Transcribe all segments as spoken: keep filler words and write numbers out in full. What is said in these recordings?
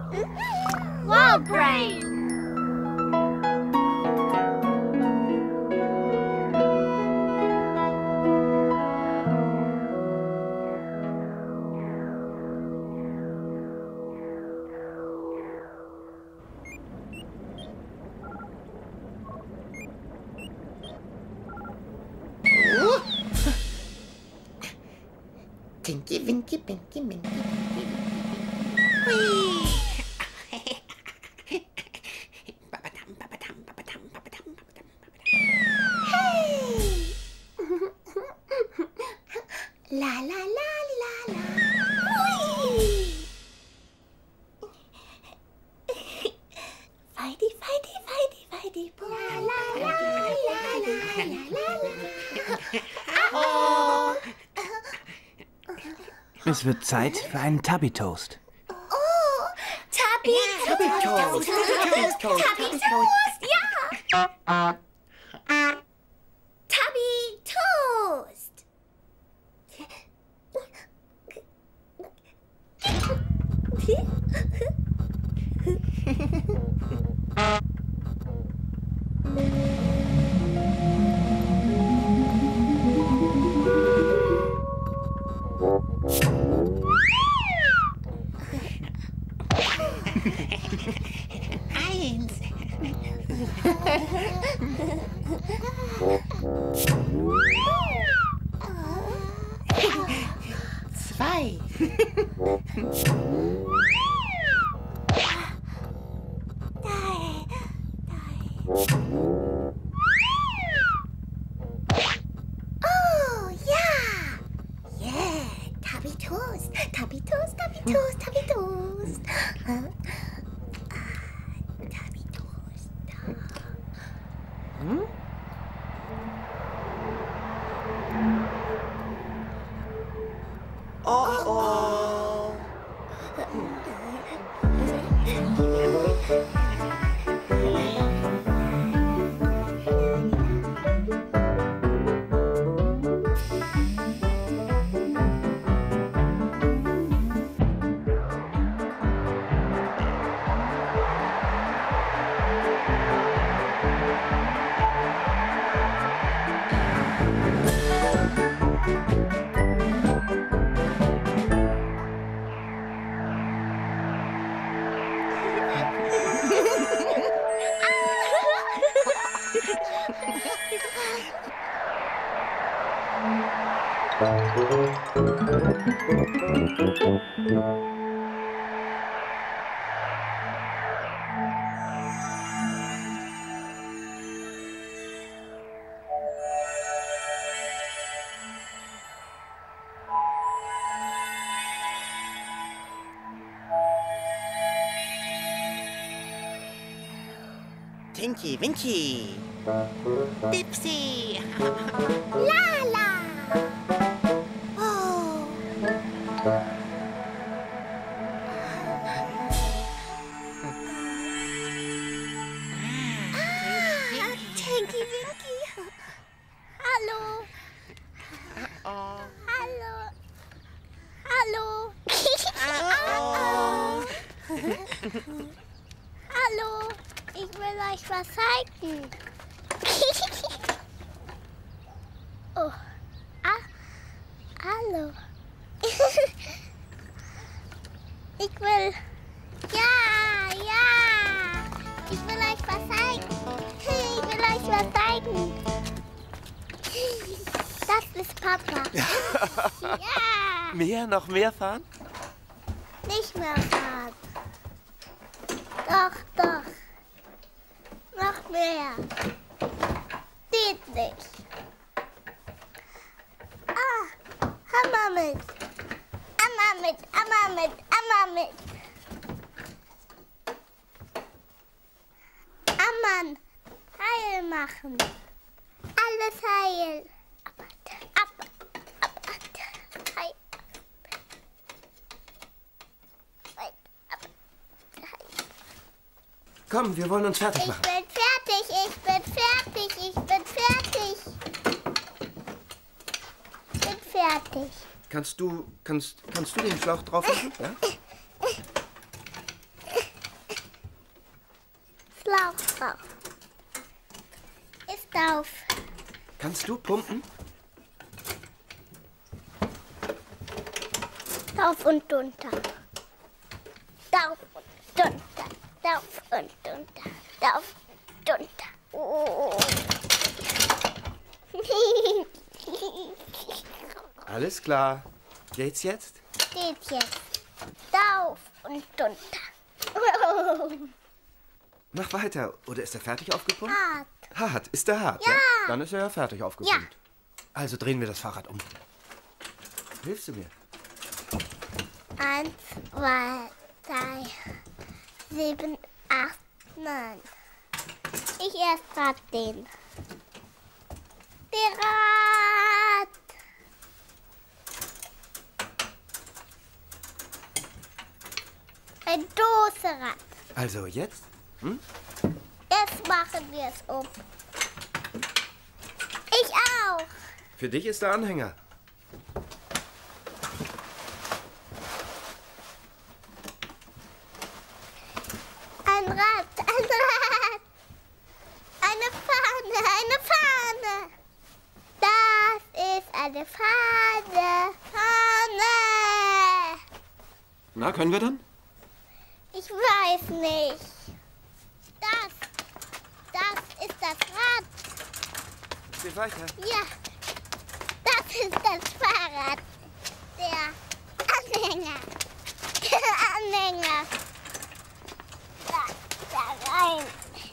Wow, Brain! Tinky, Winky, Pinky, Minky, Pinky. Hui. Hey! La, la, la, la, la. Hui! Feidi, Feidi, Feidi, Feidi. La, la, la, la, la, la, la. Oh! Es wird Zeit für einen Tubby-Toast. Oh, Tubby, Tubby Toast. Tubby Toast. Tubby Toast, ja. Tubby Toast. Eins. Zwei. Oh, ja. Yeah, Tubby Toast. Tubby Toast, Tubby Toast, Tubby Toast. Huh? Tubby Toast. Hm? Oh, oh. Tinky Winky. Dipsy. Lala. Oh. Ah, Tinky Winky. Hallo. Oh. Hallo. Hallo. Oh. Hallo. Ich will euch was zeigen. Oh. Ah. Hallo. Ich will. Ja, ja. Ich will euch was zeigen. Ich will euch was zeigen. Das ist Papa. Ja. Mehr? Noch mehr fahren? Nicht mehr fahren. Doch, doch. Noch mehr. Geht nicht. Ah, Hammer mit. Hammer mit, Hammer mit, Hammer mit. Ammann, heil machen. Alles heil. Ab, ab, ab, ab, heil. Heil, ab, heil. Komm, wir wollen uns fertig Ich machen. bin fertig, ich bin fertig, ich bin fertig. Ich bin fertig. Kannst du, kannst, kannst du den Schlauch drauf machen? Ja? Schlauch drauf. Ist auf. Kannst du pumpen? Rauf und runter. Rauf und runter. Rauf und runter. Rauf und runter. Oh. Alles klar. Geht's jetzt? Geht jetzt. Rauf und runter. Mach weiter. Oder ist er fertig aufgepumpt? Hart. Hart. Ist er hart? Ja. Dann ist er ja fertig aufgepumpt. Also drehen wir das Fahrrad um. Hilfst du mir? Eins, zwei, drei, sieben, acht, neun. Ich erst grad den. Der Rad. Ein Doserad. Also jetzt? Hm? Jetzt machen wir es um. Ich auch. Für dich ist der Anhänger. Ein Rad, ein Rad. Eine Fahne, eine Fahne. Das ist eine Fahne. Fahne. Na, können wir dann? Ich weiß nicht. Das, das ist das Rad. Geh weiter. Ja, das ist das Fahrrad. Der Anhänger. Der Anhänger. Da, da rein.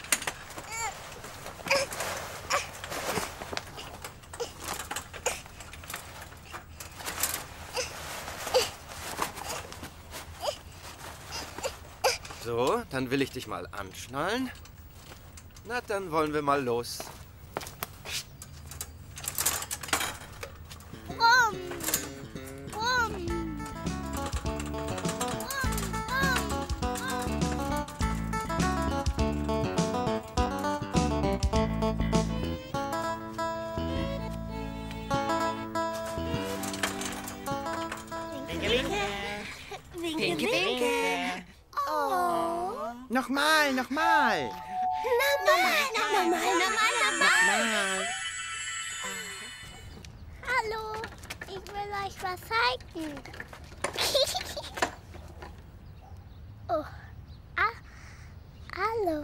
So, dann will ich dich mal anschnallen. Na, dann wollen wir mal los. Rum. Rum. Winke, winke. Oh. Nochmal, nochmal. Nochmal, nochmal, nochmal, nochmal. Nochmal. Hallo, ich will euch was zeigen. Oh, ah, hallo.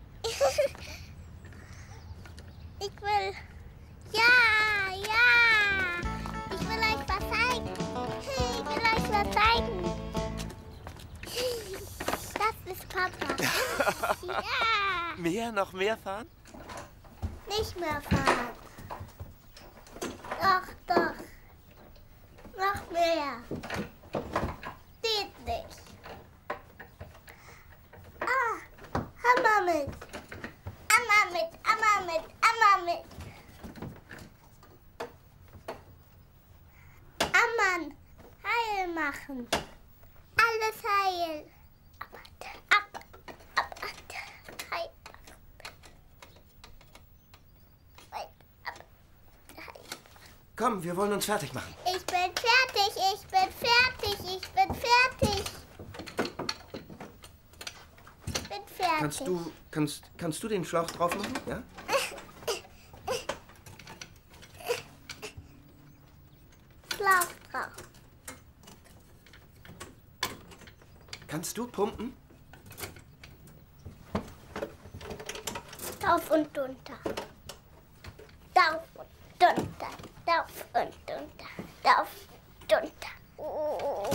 Ich will, ja, ja, ich will euch was zeigen. Ich will euch was zeigen. Das ist Papa. Ja, Mehr, noch mehr fahren? nicht mehr fahren. Doch, doch. Noch mehr. Geht nicht. Ah, Hammer mit. Hammer mit, Hammer mit, Hammer mit. Ammann, heil machen. Alles heil. Ab, ab, ab, ab, heil. Heil, ab, heil. Komm, wir wollen uns fertig machen. Ich bin fertig, ich bin fertig, ich bin fertig. Ich bin fertig. Kannst du, kannst, kannst du den Schlauch drauf machen? Ja? Schlauch drauf. Kannst du pumpen? Rauf und runter. Rauf und runter. Rauf und runter. Rauf und runter. Oh.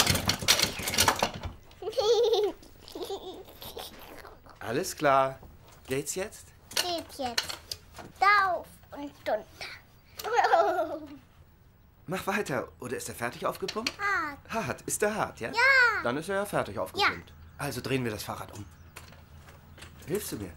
Alles klar. Geht's jetzt? Geht jetzt. Rauf und runter. Mach weiter. Oder ist er fertig aufgepumpt? Hart. Hart. Ist er hart, ja? Ja. Dann ist er ja fertig aufgepumpt. Also drehen wir das Fahrrad um. Hilfst du mir?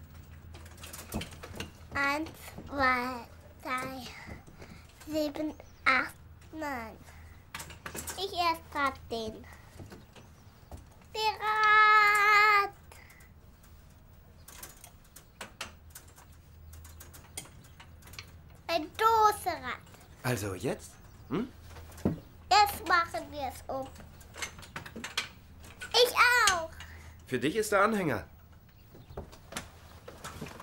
Eins, zwei, drei, sieben, acht, neun. Ich erst grad den. Der Rad. Ein Doserad. Also jetzt? Hm? Jetzt machen wir es um. Ich auch. Für dich ist der Anhänger.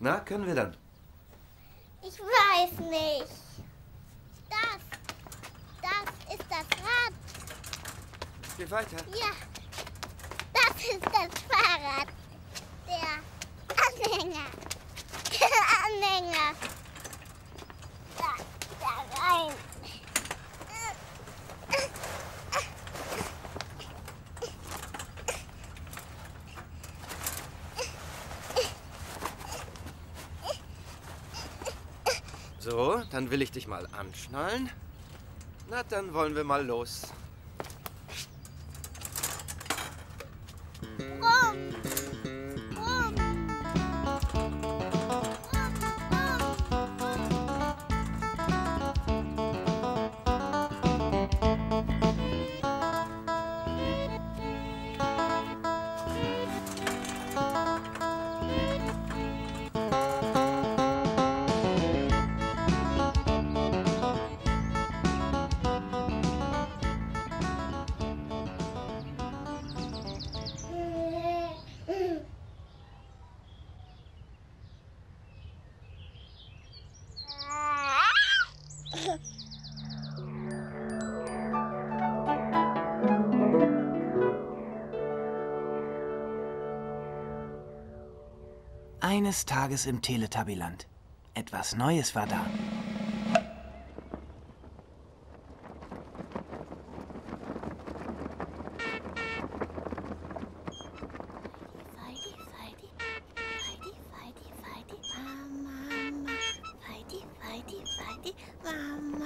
Na, können wir dann? Ich weiß nicht. Das, das ist das Rad. Geh weiter. Ja, das ist das Fahrrad. Der Anhänger. Der Anhänger. Da, da rein. So, dann will ich dich mal anschnallen. Na, dann wollen wir mal los. Rum. Rum. Eines Tages im Teletubbyland. Etwas Neues war da. Feidi, Feidi, Feidi, Feidi, Feidi, Mama, Feidi, Feidi, Feidi, Mama.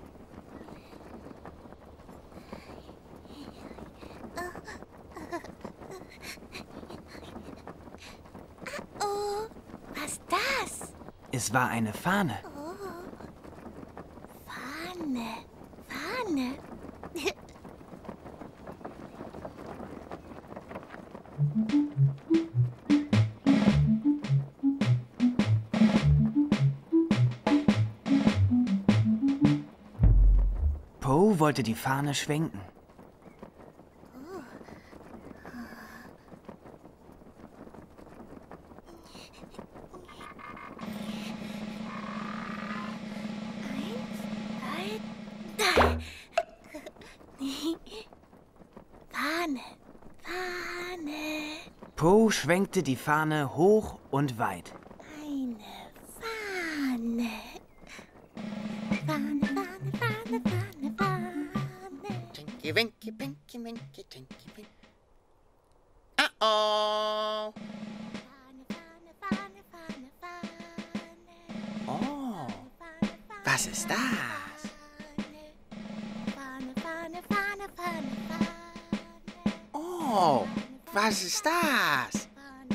Oh, was ist das? Es war eine Fahne. Oh, Fahne, Fahne. Poe wollte die Fahne schwenken. Fahne, Fahne. Poe schwenkte die Fahne hoch und weit. Eine Fahne. Fahne, Fahne, Fahne, Fahne, Fahne. Tinky Winky, Pinky Winky, Tinky Winky. Uh-oh. Fahne, Fahne, Fahne, Fahne, Fahne. Oh, Fahne, Fahne, was ist das? Fahne, Fahne, Fahne, Fahne, Fahne. Oh, was ist das? Fahne,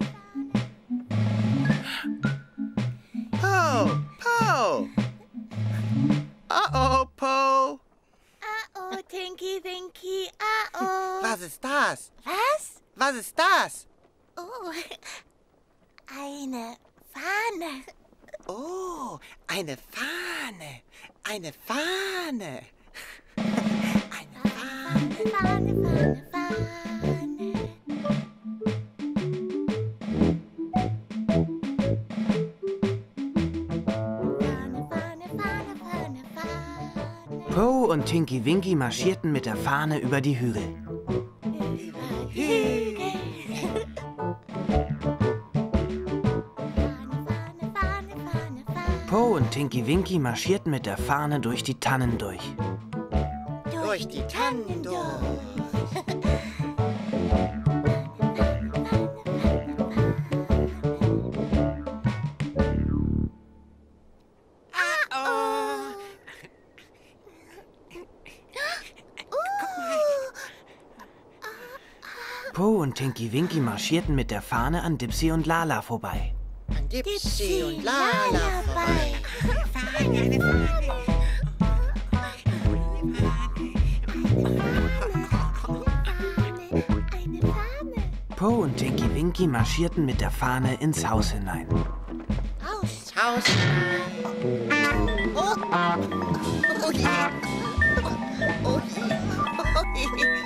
Fahne, Fahne. Po, Po. Uh-oh, Po. Ah, oh, Tinky Winky, ah, oh. Was ist das? Was? Was ist das? Oh, eine Fahne. Oh, eine Fahne. Eine Fahne. Eine Fahne. Fahne, Fahne, Fahne. Fahne, Fahne, Fahne, Fahne, Fahne. Poe und Tinky Winky marschierten mit der Fahne über die Hügel. Hügel. Fahne, Fahne, Fahne, Fahne, Fahne. Poe und Tinky Winky marschierten mit der Fahne durch die Tannen durch. Durch die Tannen durch. Poe und Tinky Winky marschierten mit der Fahne an Dipsy und Lala vorbei. An Dipsy Dipsy und Lala vorbei. Fahne, eine Fahne. Eine Fahne. Poe und Tinky Winky marschierten mit der Fahne ins Haus hinein. Haus. Haus. Oh. Oh je. Oh je. Oh je.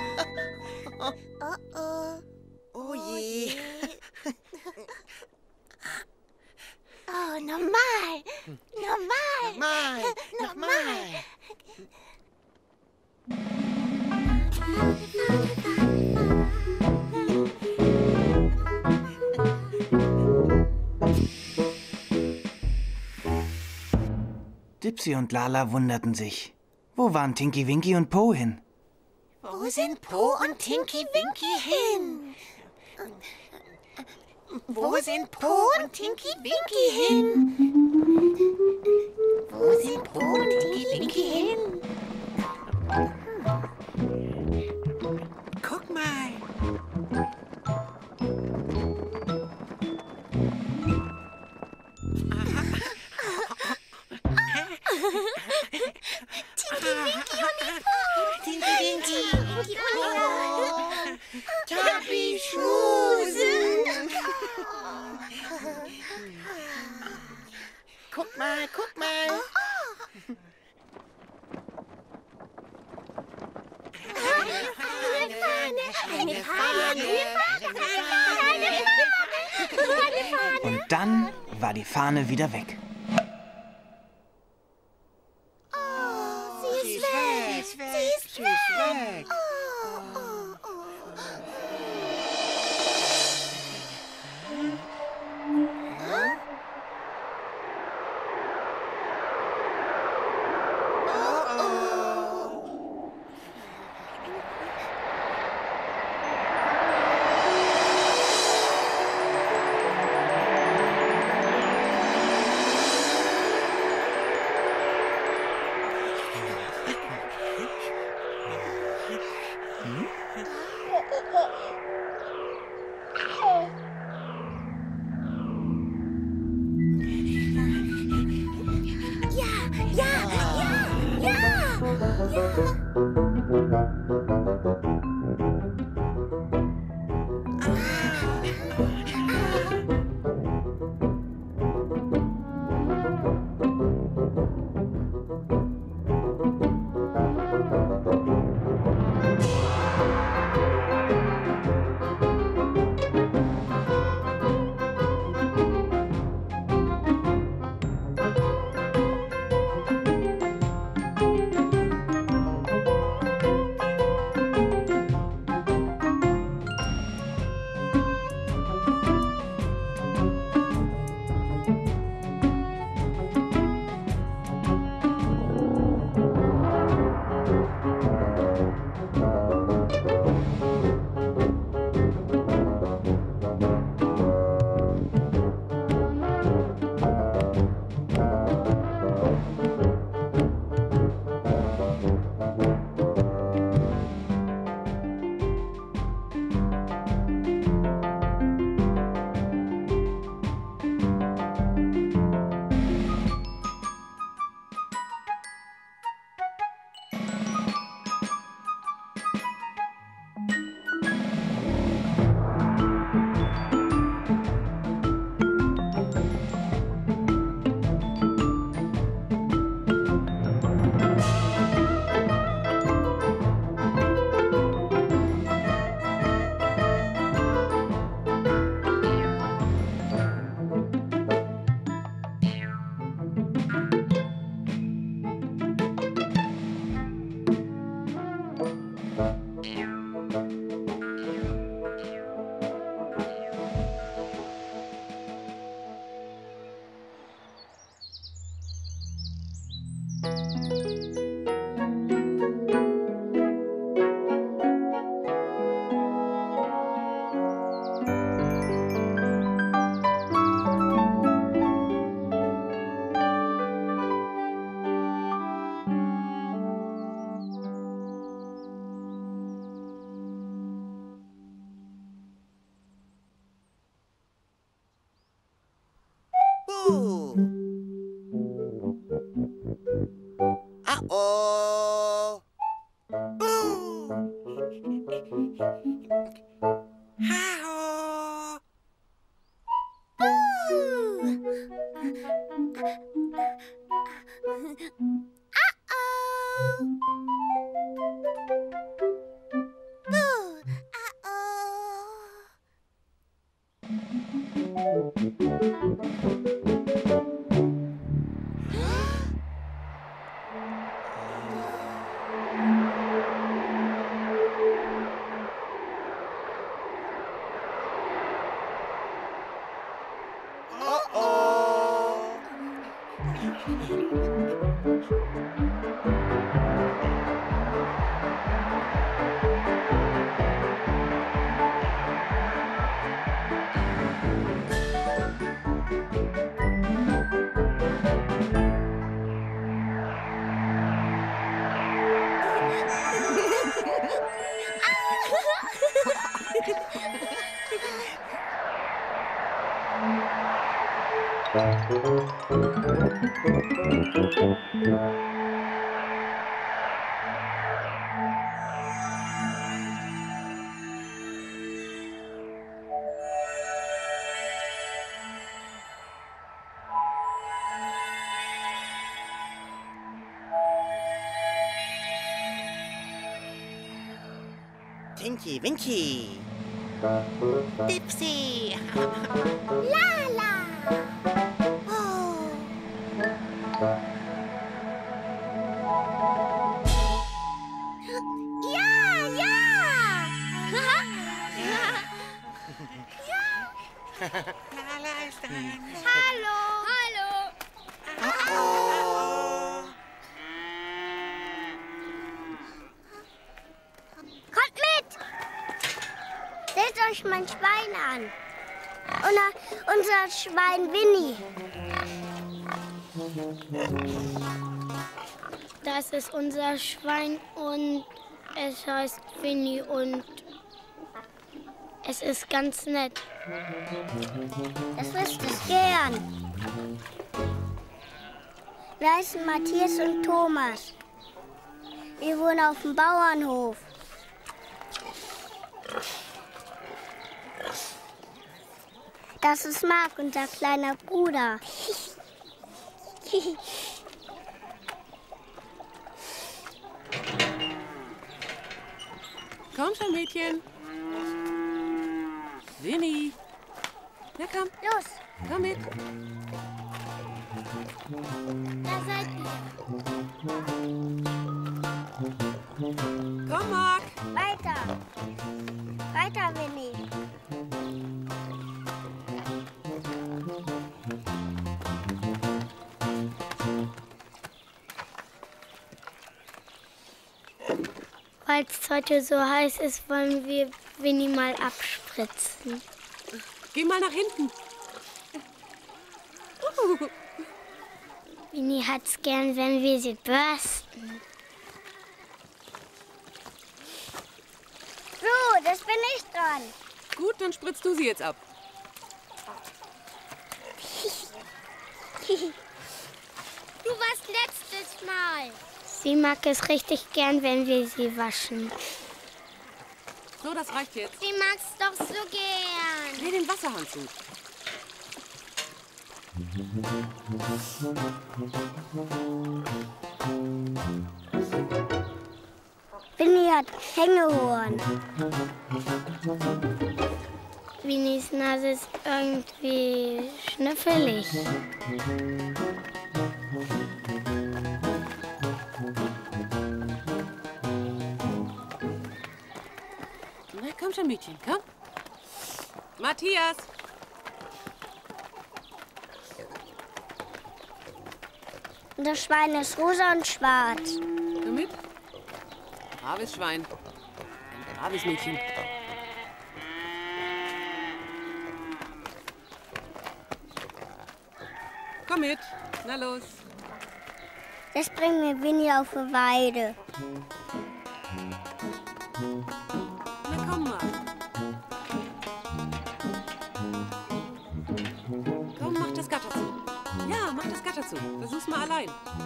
Oh, oh. Oh je. Dipsy und Lala wunderten sich. Wo waren Tinky Winky und Po hin? Wo sind Po und Tinky Winky hin? Wo sind Po und Tinky Winky hin? Wo sind Po und Tinky Winky hin? Guck mal. Tinky Winky und Po. Tinky Winky. Tinky und Po. Tabi Schmusen. Guck mal, guck mal. Eine Fahne, eine Fahne, eine Fahne. Und dann war die Fahne wieder weg. Oh, sie ist weg. Sie ist weg. Oh, oh, oh. Uh-oh. Boo. How? Tinky Winky. Dipsy. Lala. Oh. Ja, ja. Lala ist dran. Hallo. Hallo. Oh. Kommt mit. Seht euch mein Schwein an. Und unser Schwein Winnie. Das ist unser Schwein und es heißt Winnie und es ist ganz nett. Das wüsste ich gern. Wir heißen Matthias und Thomas. Wir wohnen auf dem Bauernhof. Das ist Marc, unser kleiner Bruder. Komm schon, Mädchen. Winnie. Na komm, Los, komm mit. da seid ihr. Komm, Marc. Weiter. Weiter, Winnie. Weil es heute so heiß ist, wollen wir Winnie mal abspritzen. Geh mal nach hinten. Uh. Winnie hat's gern, wenn wir sie bürsten. So, das bin ich dran. Gut, dann spritzt du sie jetzt ab. Du warst letztes Mal. Sie mag es richtig gern, wenn wir sie waschen. So, das reicht jetzt. Sie mag's doch so gern. Dreh den Wasserhahn zu. Winnie hat Hängeohren. Winnies Nase ist irgendwie schnüffelig. Na, komm schon, Mädchen, komm. Matthias. Unser Schwein ist rosa und schwarz. Komm mit. Braves Schwein. Ein braves Mädchen. Komm mit. Na los. Das bringt mir Winnie auf die Weide. Na komm mal. Komm, mach das Gatter zu. Ja, mach das Gatter zu. Versuch's mal allein.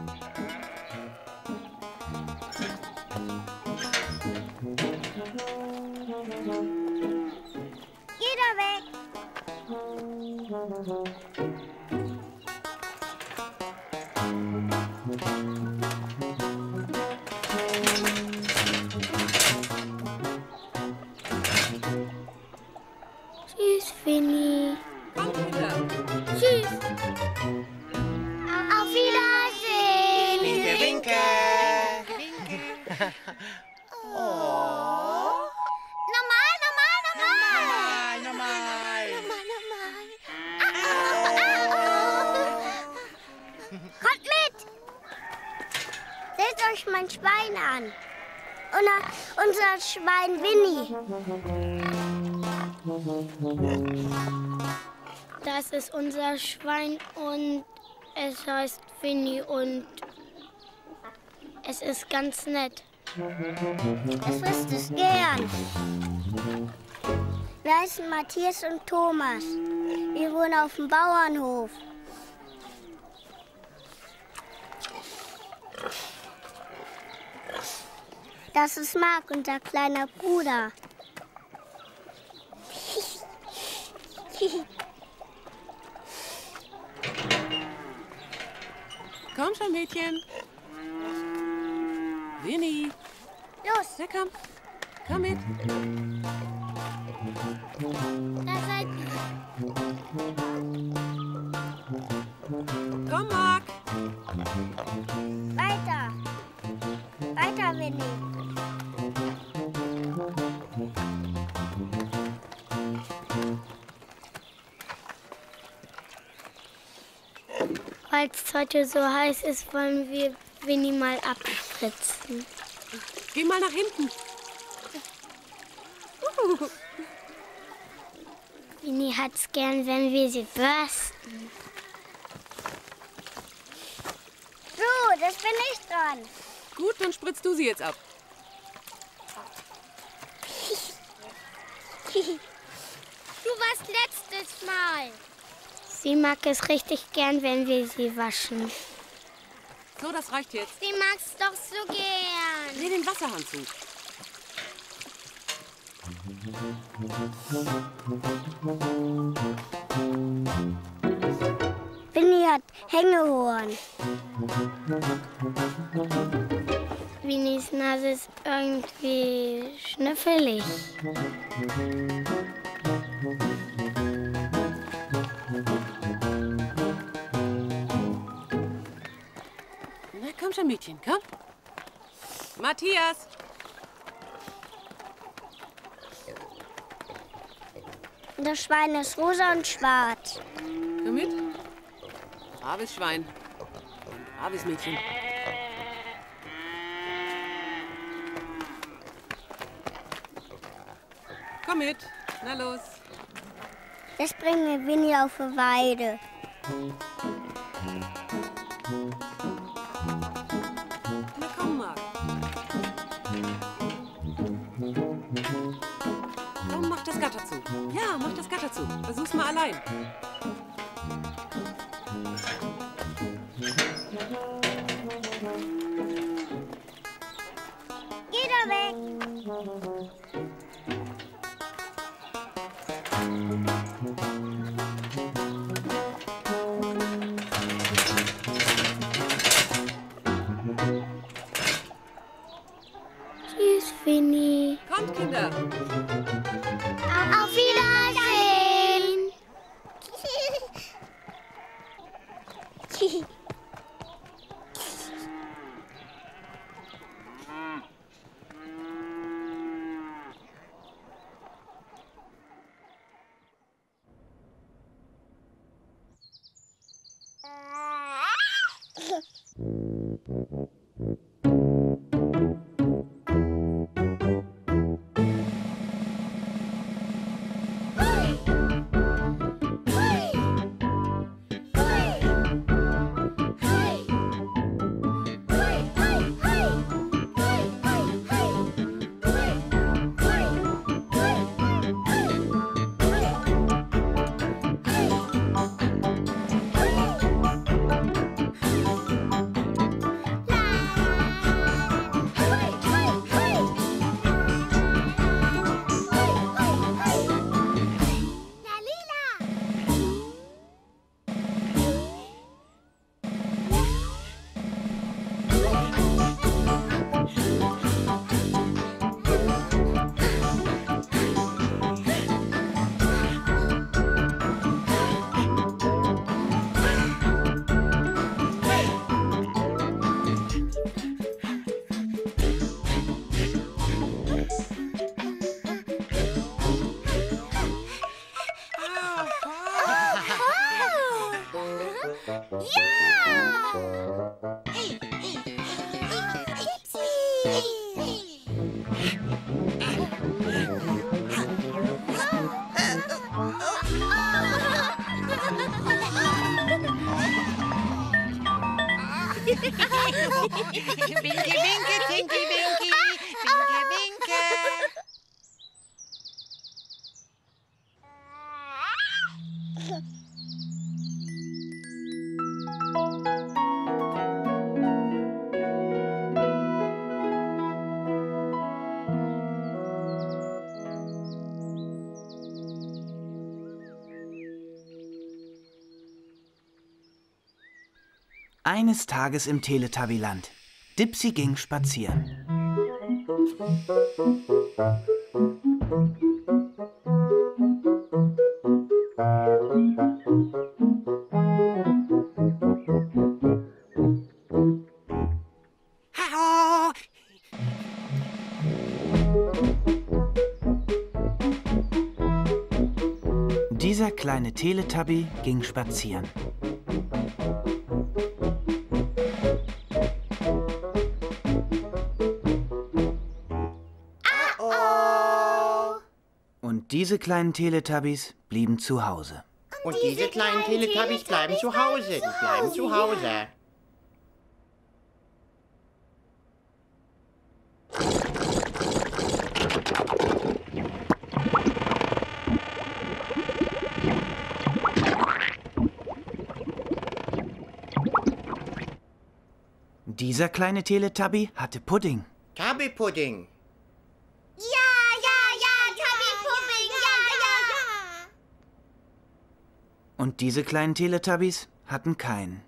Geh da weg. Tschüss, Winnie. Komm wieder. Tschüss. Auf Wiedersehen. Winke, winke. Normal, normal, normal. Normal, normal. Normal, normal. Ah, oh, ah, oh. Kommt mit. Seht euch mein Schwein an. Und unser Schwein Winnie. Das ist unser Schwein und es heißt Winnie und es ist ganz nett. Das wüsste ich gern. Wir heißen Matthias und Thomas. Wir wohnen auf dem Bauernhof. Das ist Mark, unser kleiner Bruder. Komm schon, Mädchen. Winnie. Los, Na komm. Komm mit. da seid Komm, Mark. weiter. Weiter, Winnie. Weil es heute so heiß ist, wollen wir Winnie mal abspritzen. Geh mal nach hinten. Uh. Winnie hat's gern, wenn wir sie bürsten. So, das bin ich dran. Gut, dann spritzt du sie jetzt ab. Du warst letztes Mal. Sie mag es richtig gern, wenn wir sie waschen. So, das reicht jetzt. Sie mag's doch so gern. Dreh den Wasserhahn zu. Winnie hat Hängeohren. Winnies Nase ist irgendwie schnüffelig. Na komm schon, Mädchen, komm. Matthias. Das Schwein ist rosa und schwarz. Komm mit. Braves Schwein. Ein braves Mädchen. Komm mit. Na los. Jetzt bringen wir Winnie auf die Weide. Na komm, Marc. Komm, mach das Gatter zu. Ja, mach das Gatter zu. Versuch's mal allein. Geh da weg. Tschüss, Winnie. Kommt, Kinder. Auf Wiedersehen. Winke, winke, Tinky, Winky. Winke, winke. Eines Tages im Teletubbyland. Dipsy ging spazieren. Hallo. Dieser kleine Teletubby ging spazieren. Und diese kleinen Teletubbies blieben zu Hause. Und diese kleinen Teletubbies bleiben zu Hause. Die bleiben zu Hause. Dieser kleine Teletubby hatte Pudding. Tubby-Pudding. Ja, ja, ja, Tubby-Pudding, ja, ja, ja. Und diese kleinen Teletubbies hatten keinen.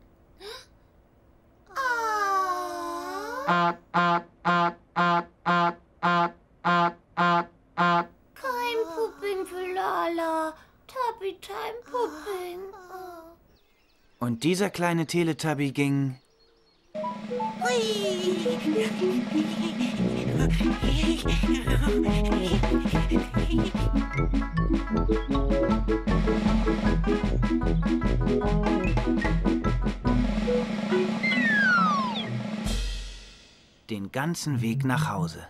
Kein Pudding für Lala. Tubby Time Pudding. Und dieser kleine Teletubby ging... den ganzen Weg nach Hause.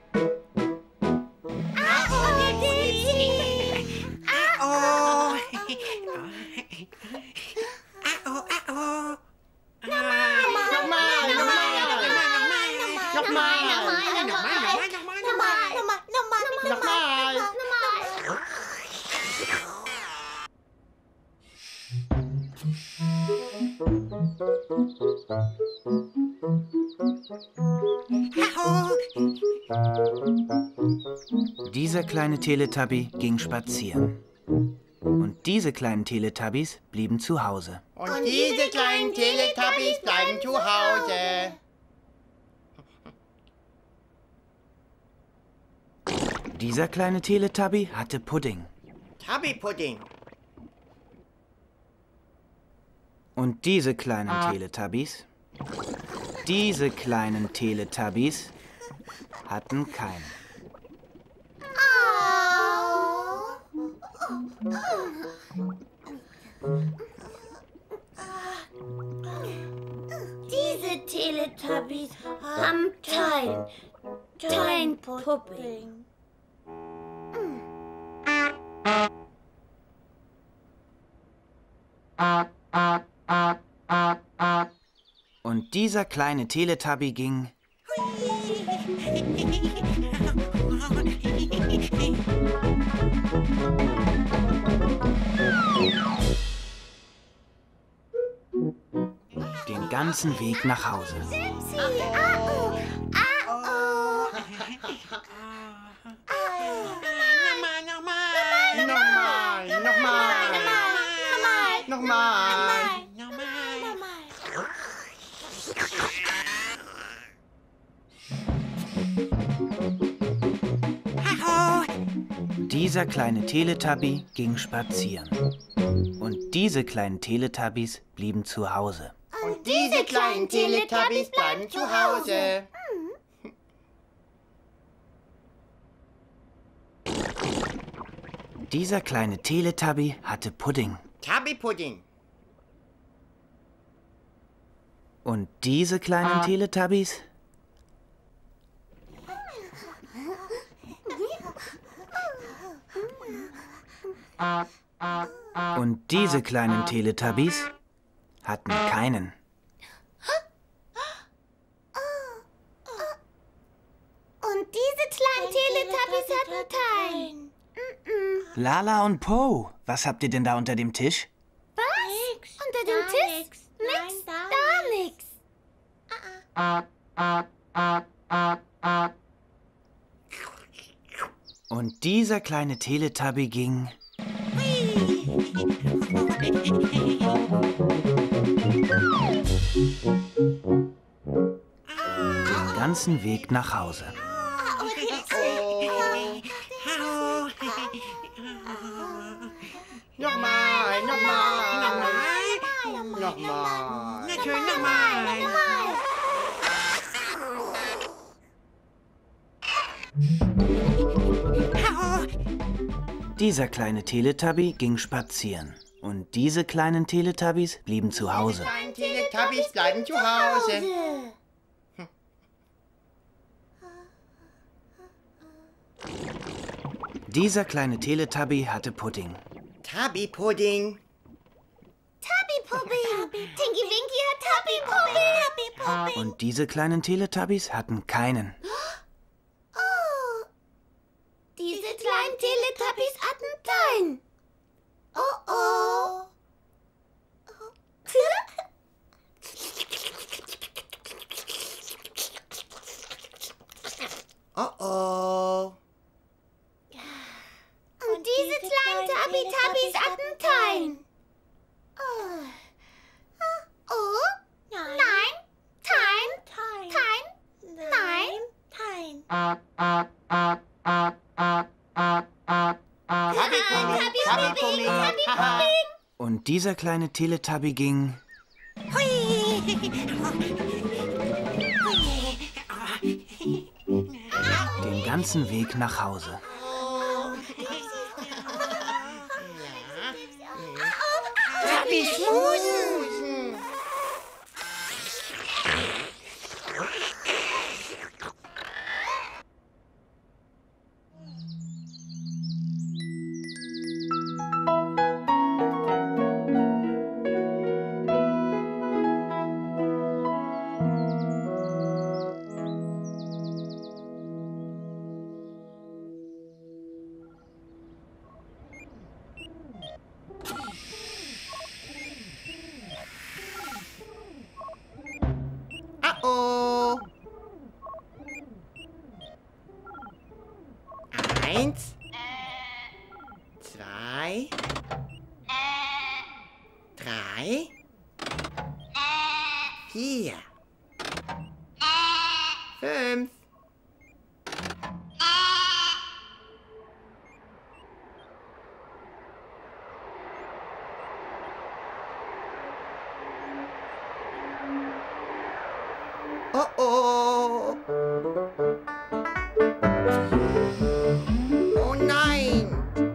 Dieser kleine Teletubby ging spazieren. Und diese kleinen Teletubbies blieben zu Hause. Und diese kleinen Teletubbies bleiben zu Hause. Dieser kleine Teletubby hatte Pudding. Tubby-Pudding. Und diese kleinen Teletubbies, diese kleinen Teletubbies hatten keinen. Diese Teletubbies haben kein, kein Pudding. Und dieser kleine Teletubby ging... den ganzen Weg nach Hause. Nochmal, nochmal. Nochmal. Dieser kleine Teletubby ging spazieren. Und diese kleinen Teletubbies blieben zu Hause. Und diese kleinen Teletubbies bleiben zu Hause. Dieser kleine Teletubby hatte Pudding. Tubby-Pudding. Und diese kleinen Teletubbies? Und diese kleinen Teletubbies hatten keinen. Und diese kleinen Teletubbies hatten keinen. Lala und Po, was habt ihr denn da unter dem Tisch? Was? Unter dem Tisch? Nix, gar nix. Und dieser kleine Teletubby ging... Den ganzen Weg nach Hause. Nochmal, nochmal. Nochmal. Na schön, nochmal. Dieser kleine Teletubby ging spazieren. Und diese kleinen Teletubbies blieben zu Hause. Die Teletubbies bleiben zu Hause. Dieser kleine Teletubby hatte Pudding. Tubby-Pudding. Tubby-Pudding. Tinky Winky hat Tubby-Pudding. Und diese kleinen Teletubbies hatten keinen. Oh. Diese kleinen Teletubbies hatten keinen. Oh oh. Oh oh. Und diese kleinen Tubby-Tubbies hatten keinen. Oh. Oh. Nein. Kein. Kein. Nein. Kein. Tubby-Pudding. Tubby-Pudding. Haha. Und dieser kleine Teletubby ging den ganzen Weg nach Hause. Tubby schmusen. Oh. Eins. Zwei. Drei. Vier. Fünf. Oh oh. Oh nein.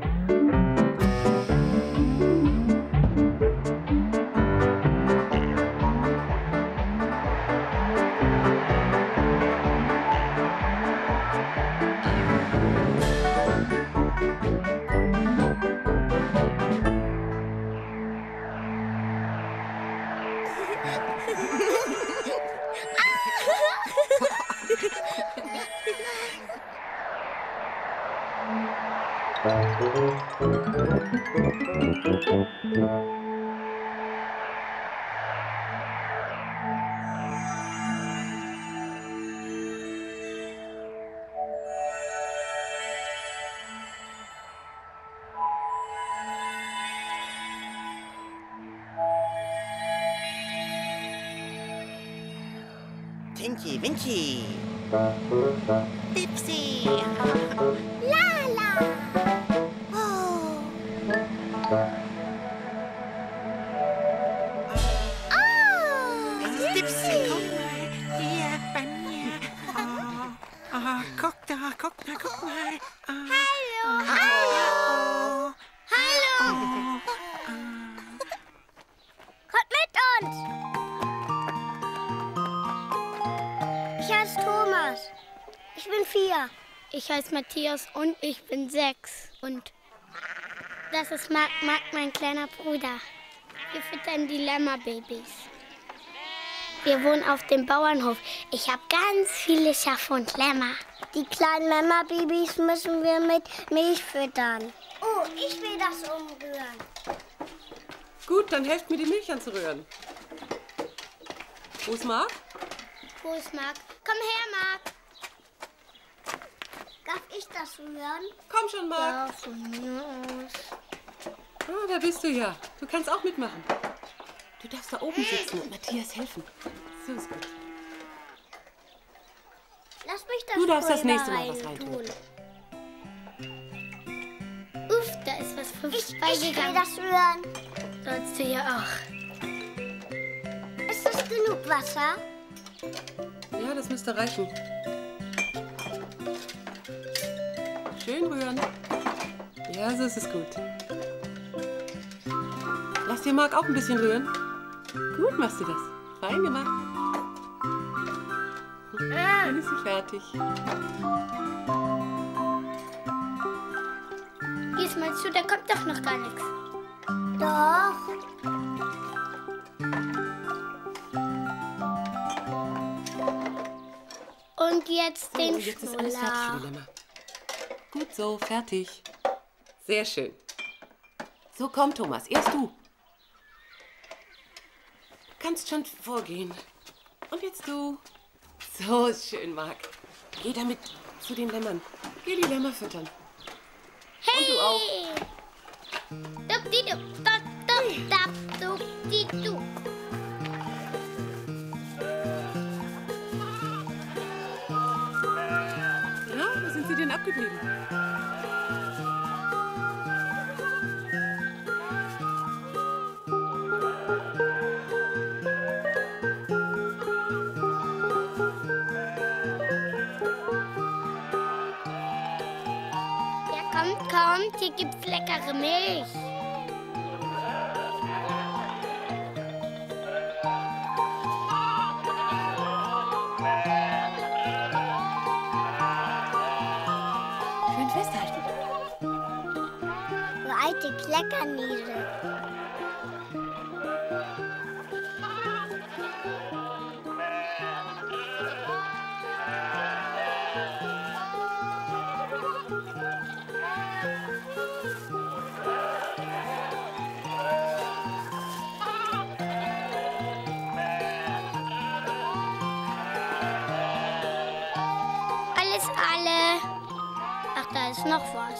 Tinky Winky. Dipsy. Lala. Oh. Oh. Dipsy, guck mal. Hier bei mir. Oh, oh, guck da, guck mal, guck mal. Oh. Hallo. Hallo. Hallo. Kommt mit uns. Ich heiße Thomas. Ich bin vier. Ich heiße Matthias und ich bin sechs. Und das ist Marc, Marc, mein kleiner Bruder. Wir füttern die Lämmerbabys. Wir wohnen auf dem Bauernhof. Ich habe ganz viele Schafe und Lämmer. Die kleinen Lämmerbabys müssen wir mit Milch füttern. Oh, ich will das umrühren. Gut, dann helft mir, die Milch anzurühren. Wo ist Marc? Wo ist Marc? Komm her, Marc. Darf ich das rühren? Komm schon, Marc. Ja, von mir aus. Ah, da bist du ja. Du kannst auch mitmachen. Du darfst da oben sitzen und Matthias helfen. So ist gut. Lass mich das Du darfst das Pulver nächste Mal was reintun. reintun. Uff, da ist was Ich, ich will vorbeigegangen. das rühren. Sollst du ja auch. Ist das genug Wasser? Ja, das müsste reichen. Schön rühren. Ja, so ist es gut. Lass dir Marc auch ein bisschen rühren. Gut machst du das. Fein gemacht. Dann ist sie fertig. Diesmal zu, da kommt doch noch gar nichts. Doch. Und jetzt So, den und jetzt ist alles fertig für Schnuller. die Lämmer. Gut so, fertig. Sehr schön. So, komm, Thomas, erst du. Du kannst schon vorgehen. Und jetzt du. So schön, Marc. Geh damit zu den Lämmern. Geh die Lämmer füttern. Hey! Und du auch. Dupdi-dup, dop, dop, dap, dupdi-dup. Ja, wo sind sie denn abgeblieben? Ja, kommt, kommt, hier gibt's leckere Milch. Schön festhalten. So alte Kleckerniere. Alles alle. Ach, da ist noch was.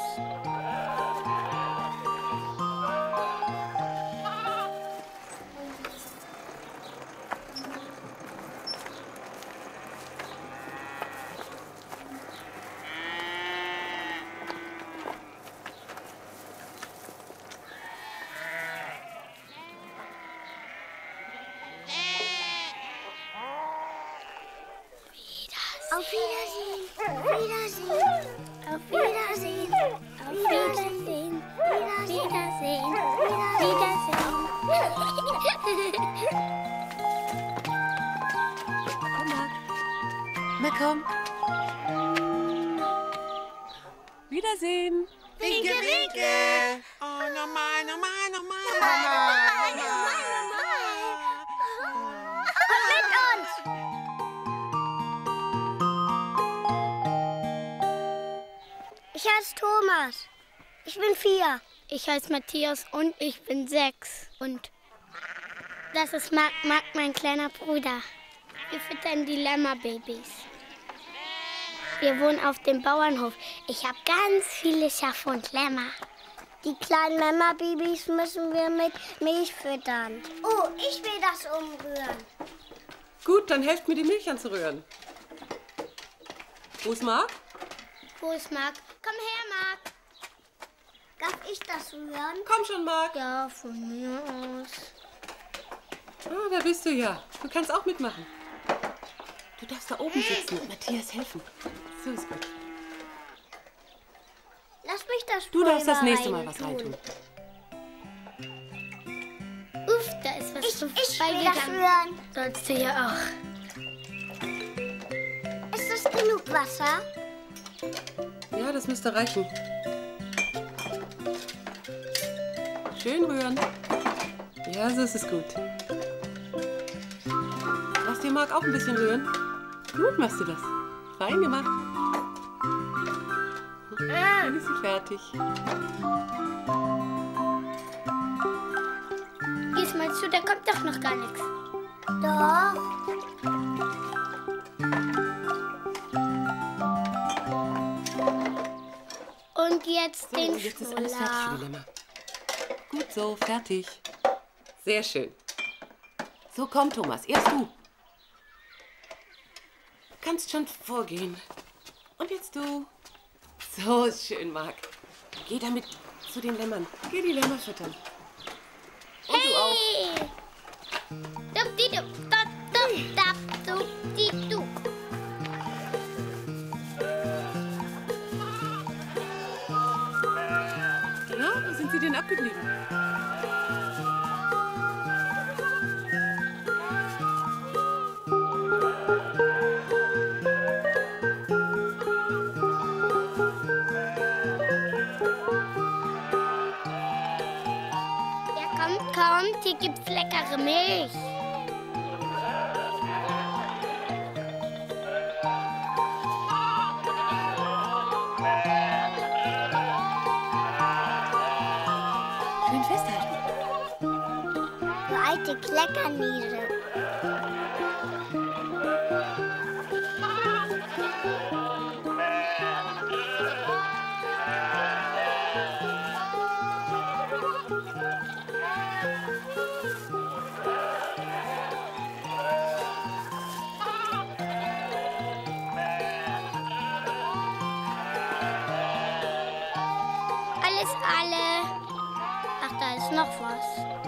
Auf Wiedersehen. Auf Wiedersehen. Auf Wiedersehen. Auf Wiedersehen. Wiedersehen. Wiedersehen. Komm, Marc. Na komm. Wiedersehen. Winke, winke. Oh, nochmal, nochmal, nochmal, nochmal. Und mit uns. Ich heiße Thomas. Ich bin vier. Ich heiße Matthias und ich bin sechs. Und das ist Marc, Marc, mein kleiner Bruder. Wir füttern die Lämmerbabys. Wir wohnen auf dem Bauernhof. Ich habe ganz viele Schafe und Lämmer. Die kleinen Lämmerbabys müssen wir mit Milch füttern. Oh, ich will das umrühren. Gut, dann helft mir, die Milch anzurühren. Wo ist Marc? Wo ist Marc? Komm her, Marc. Darf ich das rühren? Komm schon, Marc. Ja, von mir aus. Ah, da bist du ja. Du kannst auch mitmachen. Du darfst da oben sitzen und Matthias helfen. So ist gut. Lass mich das Du darfst das Pulver nächste Mal was reintun. reintun. Uff, da ist was Ich, ich will das vorbeigegangen. rühren. Sollst du ja auch. Ist das genug Wasser? Ja, das müsste reichen. Schön rühren. Ja, so ist es gut. Lass dir Marc auch ein bisschen rühren. Gut machst du das. Fein gemacht. Dann ist sie fertig. Diesmal zu, da kommt doch noch gar nichts. Doch. Und jetzt So, den und jetzt ist alles fertig für die Schnuller. Lämmer. Gut so, fertig. Sehr schön. So, komm, Thomas, erst du. Kannst schon vorgehen. Und jetzt du. So schön, Marc. Geh damit zu den Lämmern. Geh die Lämmer füttern. Und du auch. Hey! Dup-di-dup, dap, dup, dap, dup-di-dup. Ja, wo sind sie denn abgeblieben? Ja, kommt, kommt, hier gibt's leckere Milch. Schön festhalten. Du alte Kleckerniere. Alles alle. Ach, da ist noch was.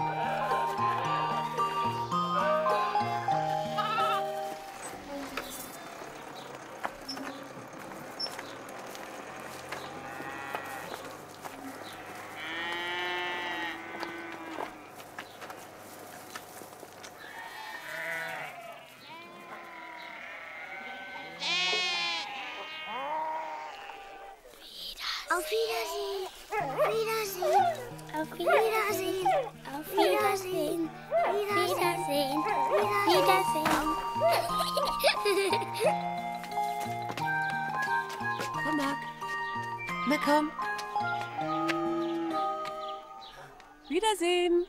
Auf Wiedersehen. Wiedersehen. Auf Wiedersehen. Auf Wiedersehen. Wiedersehen. Wiedersehen. Komm, Marc. Na komm. Wiedersehen.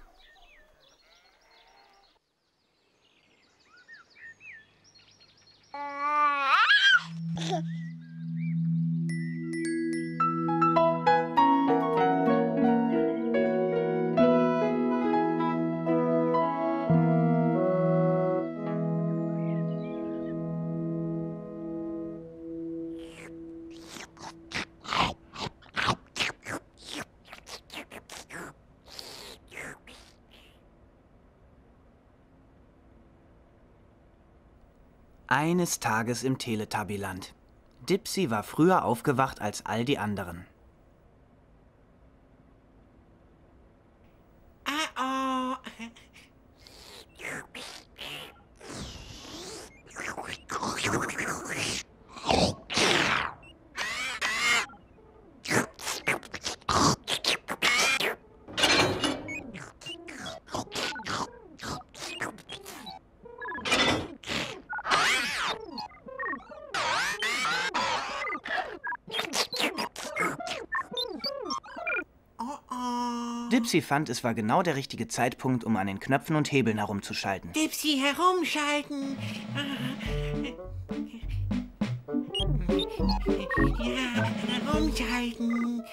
Eines Tages im Teletubbyland. Dipsy war früher aufgewacht als all die anderen. Ah, oh. Dipsy fand, es war genau der richtige Zeitpunkt, um an den Knöpfen und Hebeln herumzuschalten. Dipsy, herumschalten. Ja, herumschalten.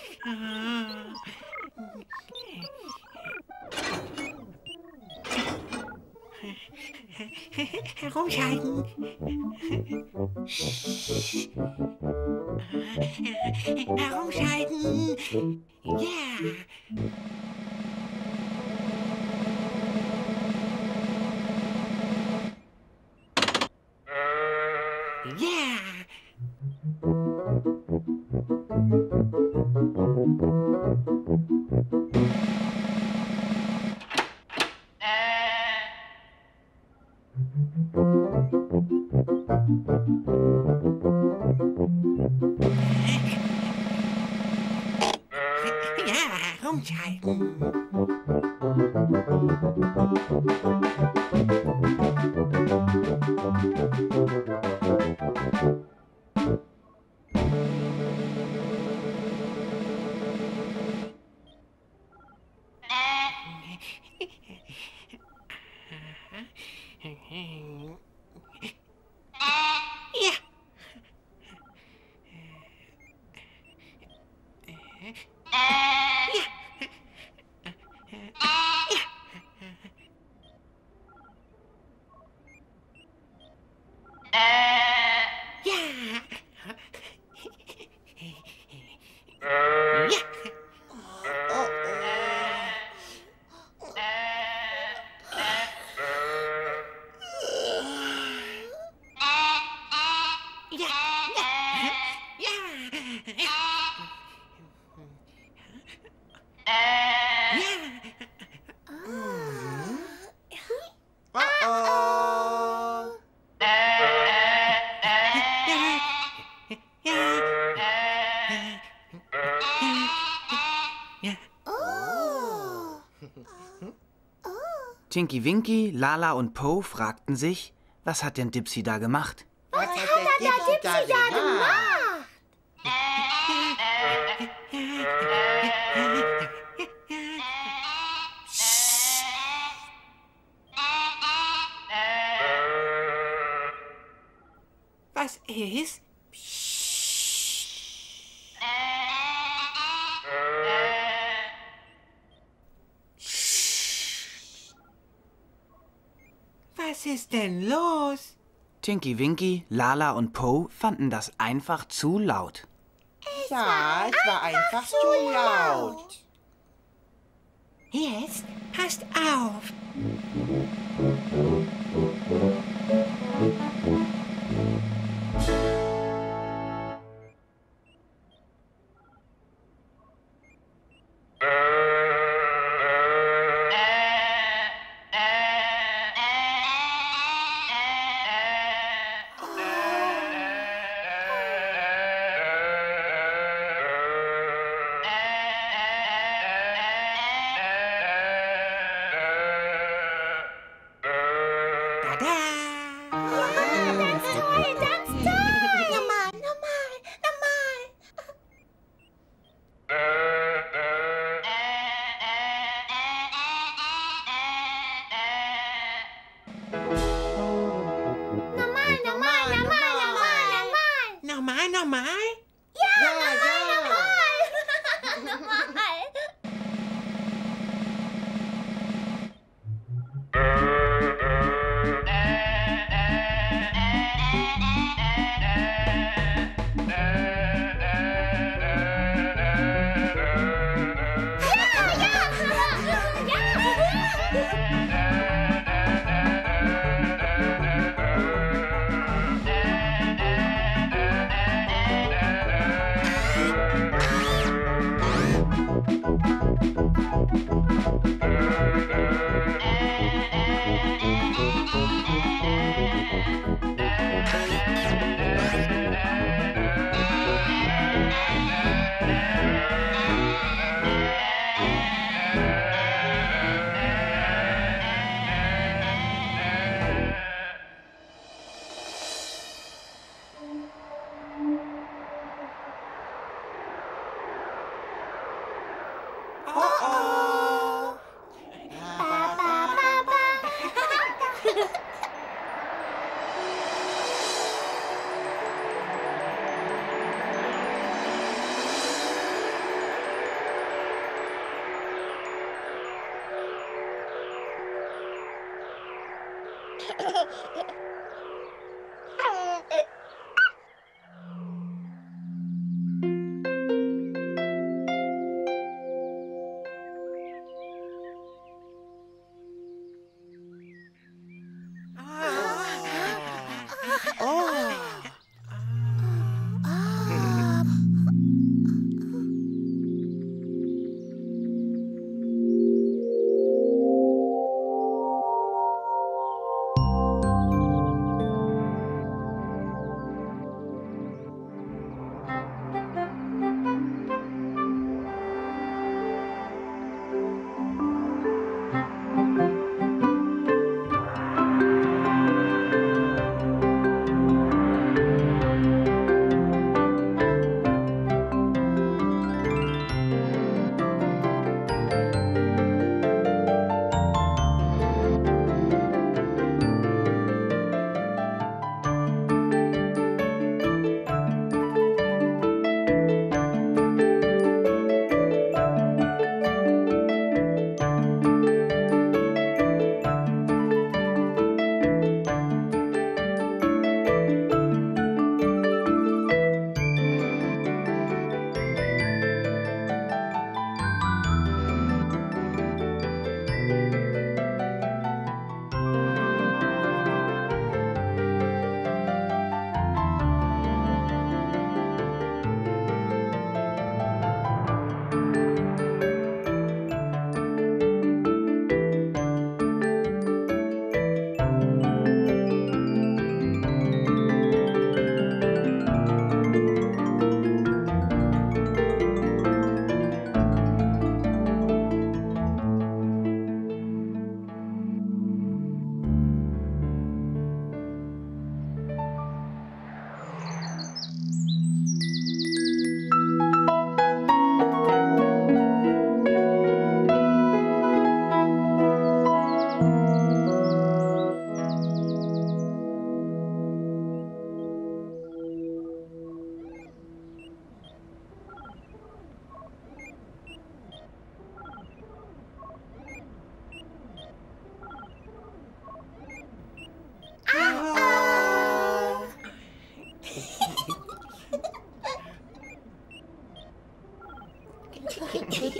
Herumschalten. Herumschalten. Ja. Yeah! Ja, rumschalten. Tinky Winky, Lala und Po fragten sich, was hat denn Dipsy da gemacht? Was hat der Dipsy da gemacht? Was ist? Was ist denn los? Tinky Winky, Lala und Po fanden das einfach zu laut. Ja, es war einfach zu laut. Jetzt passt auf. Normal, normal? Ja, Ja, normal, ja. normal. Normal.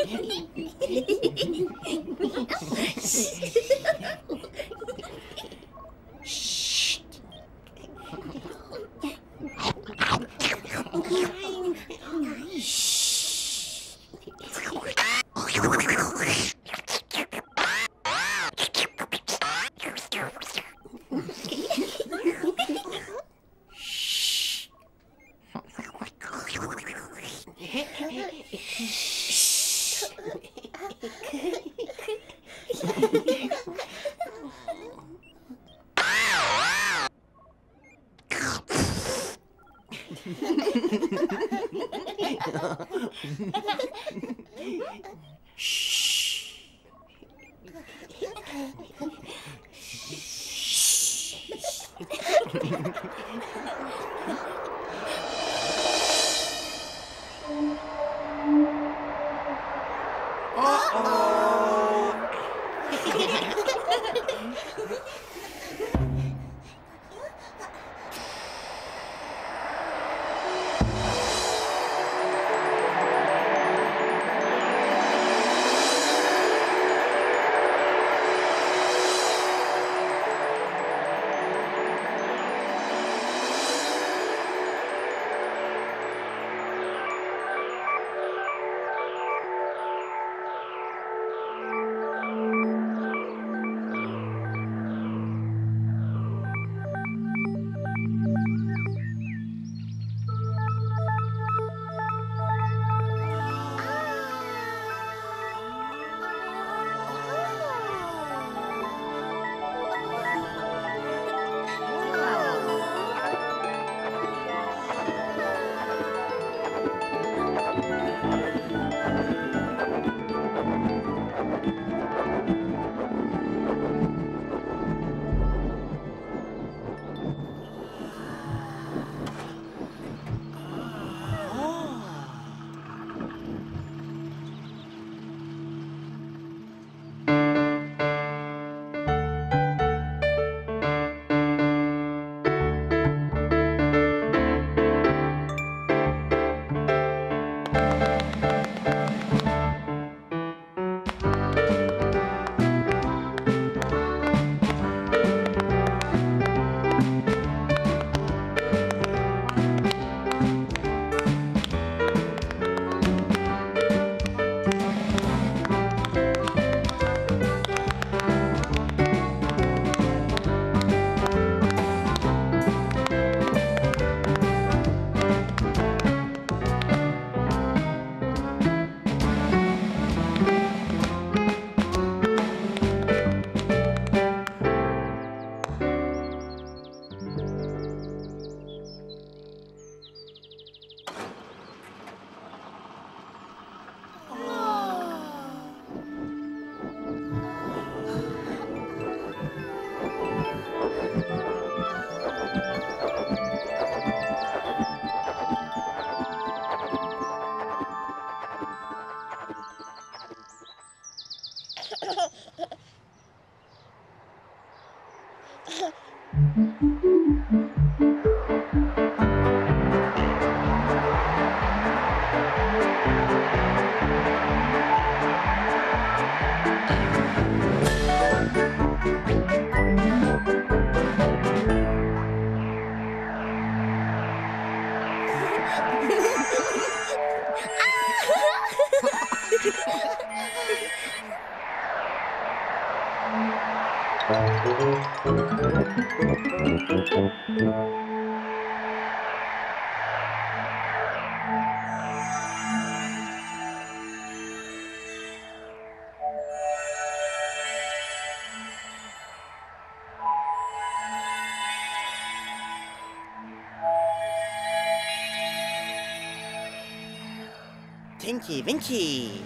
Tinky Winky.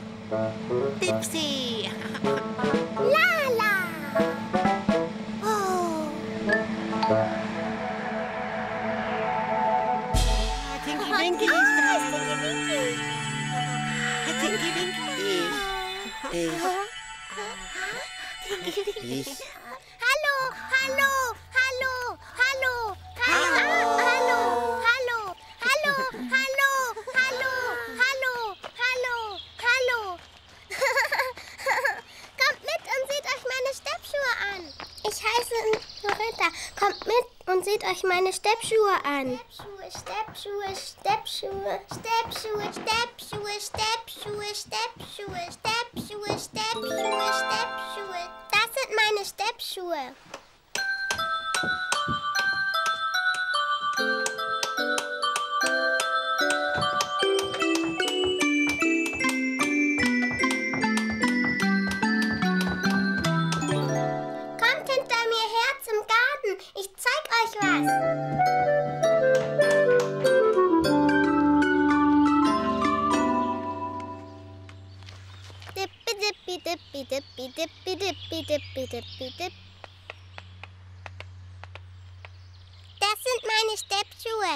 Dipsy. Lala. Oh. Tinky Winky Ah, ist dran. Tinky Winky. Tinky Winky. Ich, Tinky Winky. ich, Hallo, hallo, hallo, hallo, hallo, hallo, hallo, hallo, hallo, hallo, hallo, hallo, hallo, Kommt mit und seht euch meine Steppschuhe an. Steppschuhe, Steppschuhe, Steppschuhe, Steppschuhe, Steppschuhe, Steppschuhe, Steppschuhe, Steppschuhe, Steppschuhe, Steppschuhe. Das sind meine Steppschuhe. Kommt hinter mir her zum Garten. Ich zeig euch was. Dippi, dippi, dippi, dippi, dippi, dippi, dippi, dippi, dip. Das sind meine Steppschuhe.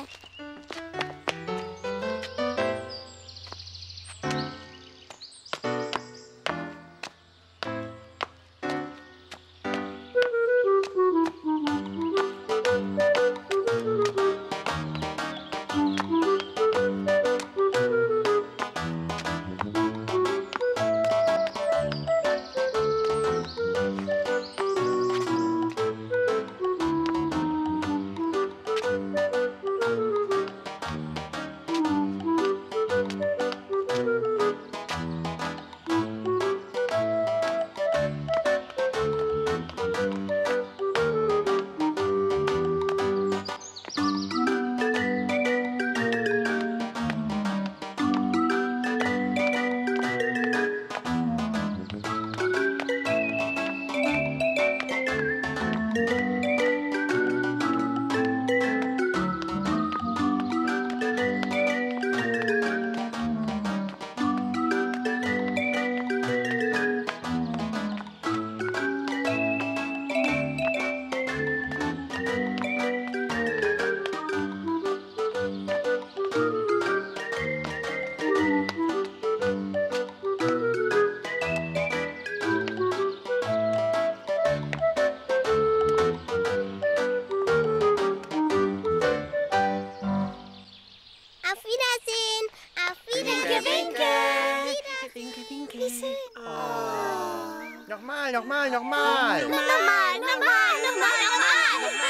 Auf Wiedersehen. Auf Wiedersehen. Winke, winke. Wie schön. Nochmal, nochmal, nochmal. Nochmal, nochmal, nochmal, nochmal.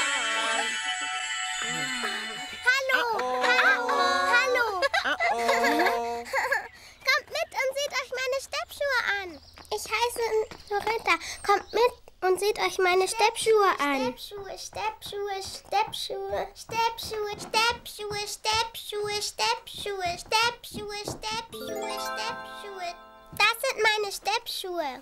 Hallo, hallo, hallo. Kommt mit und seht euch meine Steppschuhe an. Ich heiße Loretta. Kommt mit und seht euch meine Steppschuhe an. Steppschuhe, Steppschuhe, Steppschuhe, Steppschuhe, Steppschuhe, Steppschuhe, Steppschuhe, Steppschuhe, Steppschuhe, Steppschuhe. Das sind meine Steppschuhe.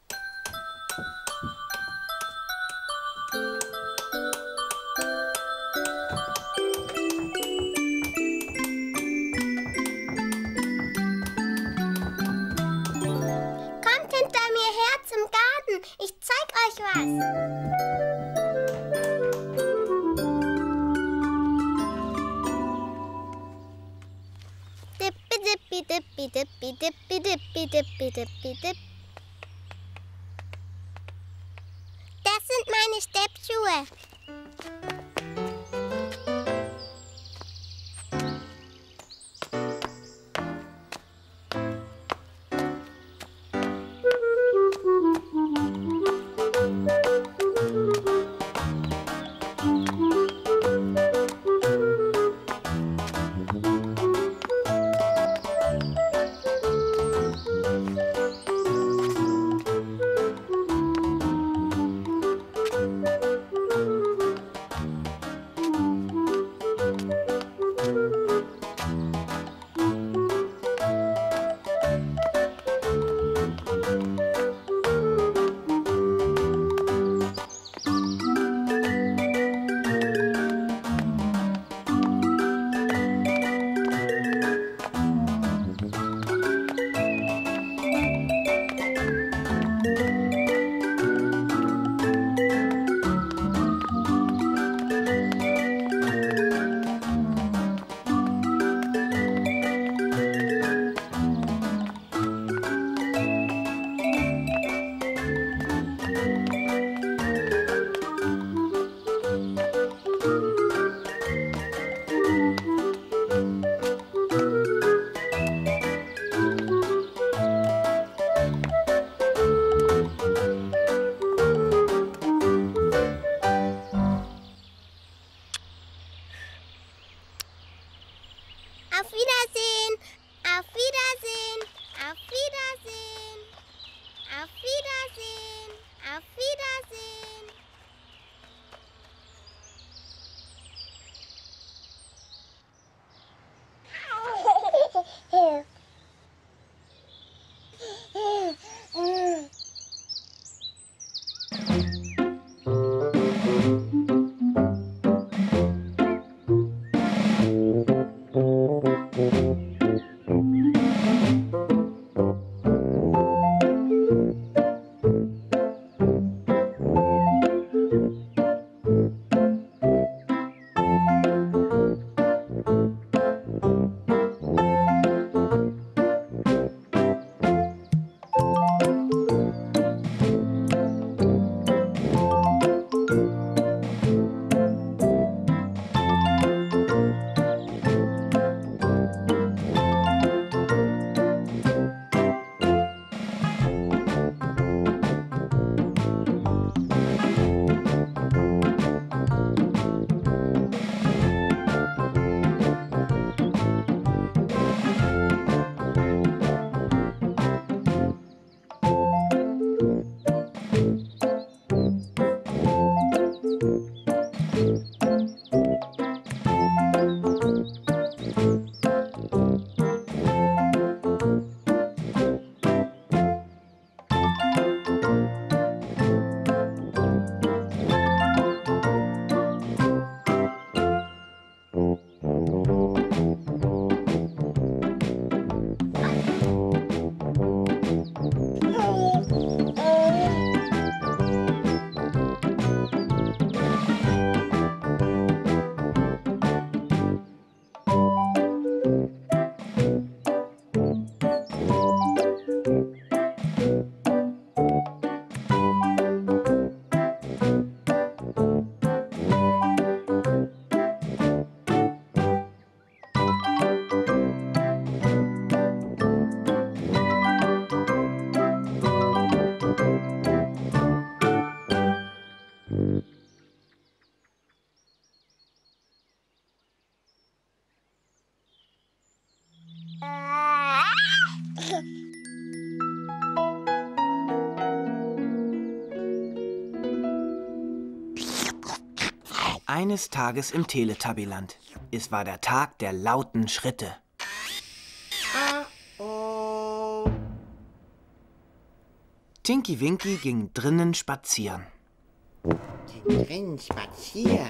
Kommt hinter mir her zum Garten. Ich zeig euch was. Dippi, dippi, dippi, dippi, dippi, dippi, dippi, dippi, dip. Das sind meine Steppschuhe. Auf Wiedersehen. Auf Wiedersehen. Eines Tages im Teletubbyland. Es war der Tag der lauten Schritte. Oh. Tinky Winky ging drinnen spazieren. Drin spazieren.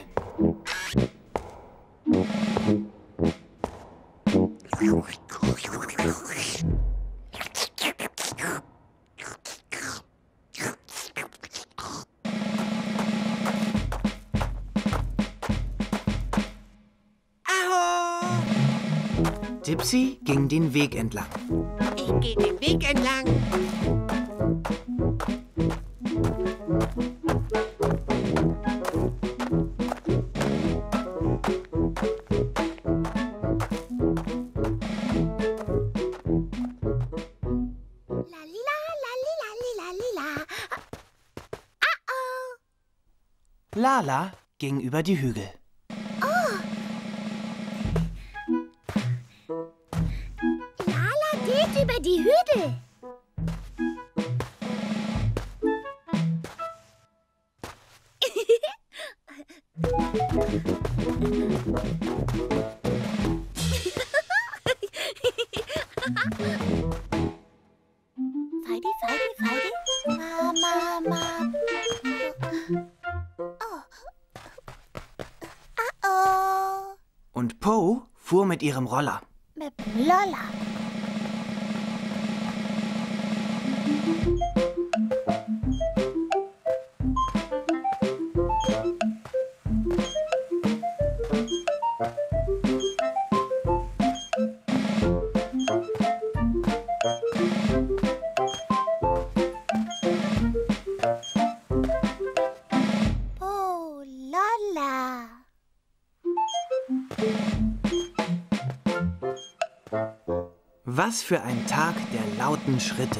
Dipsy ging den Weg entlang. Ich gehe den Weg entlang. Lalila, lalila, lalila. Uh-oh. Lala ging über die Hügel. Geht über die Hügel. Feidi, Feidi, Feidi. Mama, Mama. Oh. Uh-oh. Und Poe fuhr mit ihrem Roller. Mit Lola. Oh, Lola. Was für ein Tag der lauten Schritte.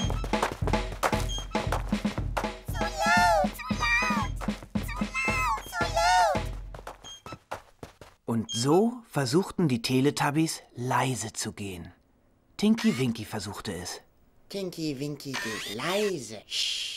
Zu laut, zu laut, zu laut, zu laut. Und so versuchten die Teletubbies leise zu gehen. Tinky Winky versuchte es. Tinky Winky geht leise. Shh.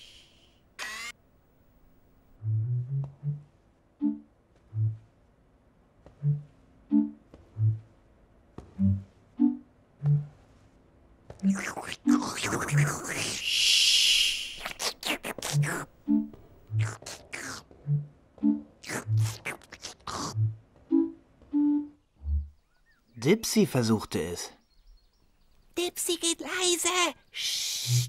Dipsy versuchte es. Dipsy geht leise. Psst.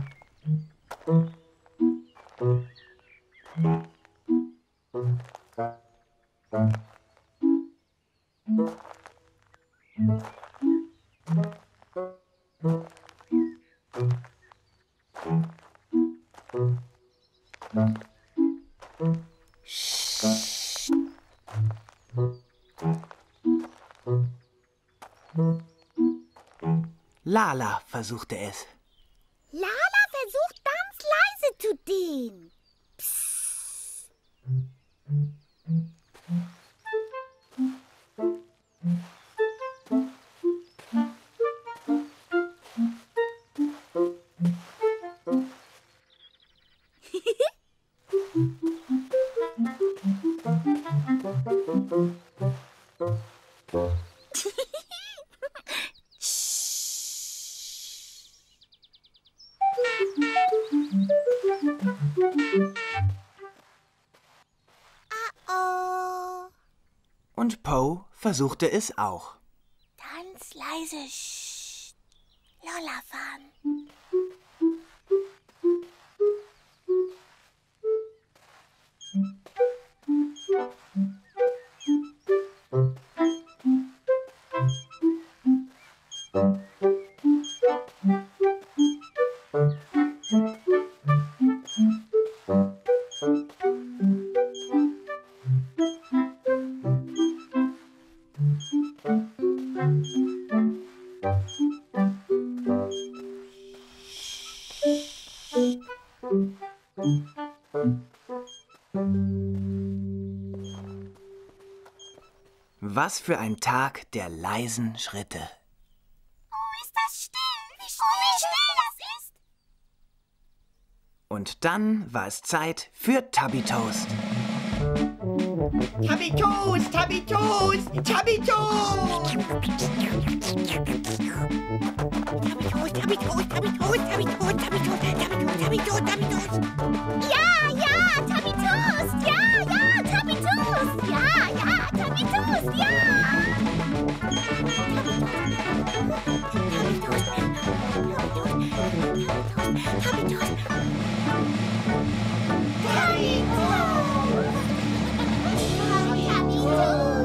Lala versuchte es. Lala versucht ganz leise zu gehen. Psst. Oh. Und Po versuchte es auch. Ganz leise. Sch. Lola fahren. Was für ein Tag der leisen Schritte. Oh, ist das still! Wie still, wie still das ist! Und dann war es Zeit für Tubby Toast. Tubby Toast, Tubby Toast, Tubby Toast! Tubby Toast, Tubby Toast, Tubby Toast, Tubby Toast, Tubby Toast, Tubby Toast, Tubby Toast, Tubby Toast. Ja, ja, Tubby Toast! Ja, ja, Tubby Toast! Ja, ja, Tubby Toast! Ja! Tubby Toast! Tubby Toast! Tubby Toast! Tubby Toast!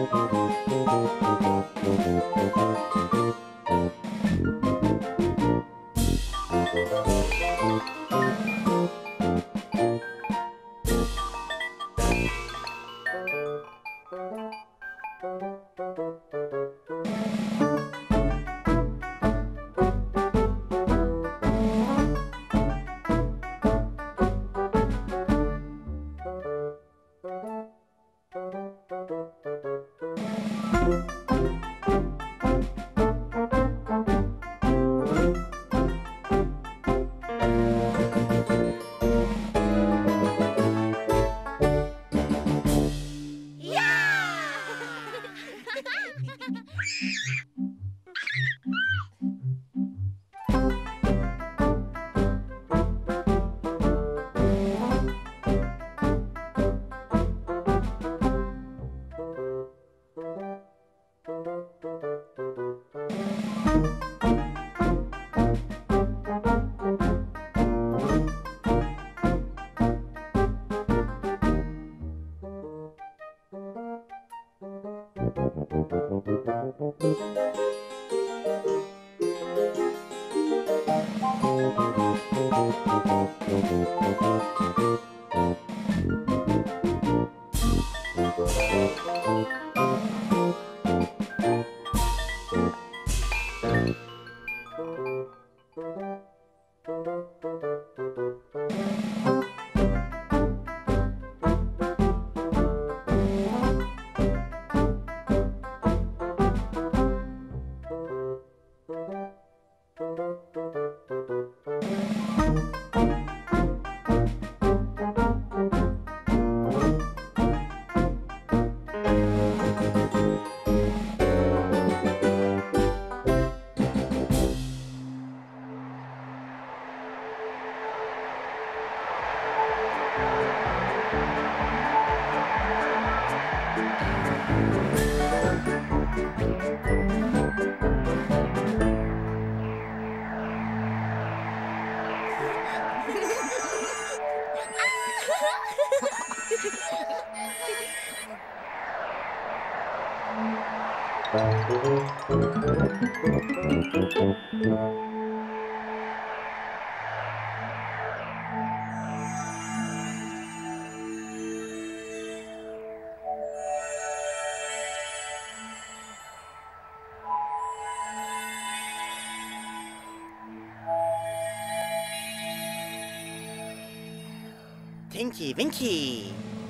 Tinky Winky.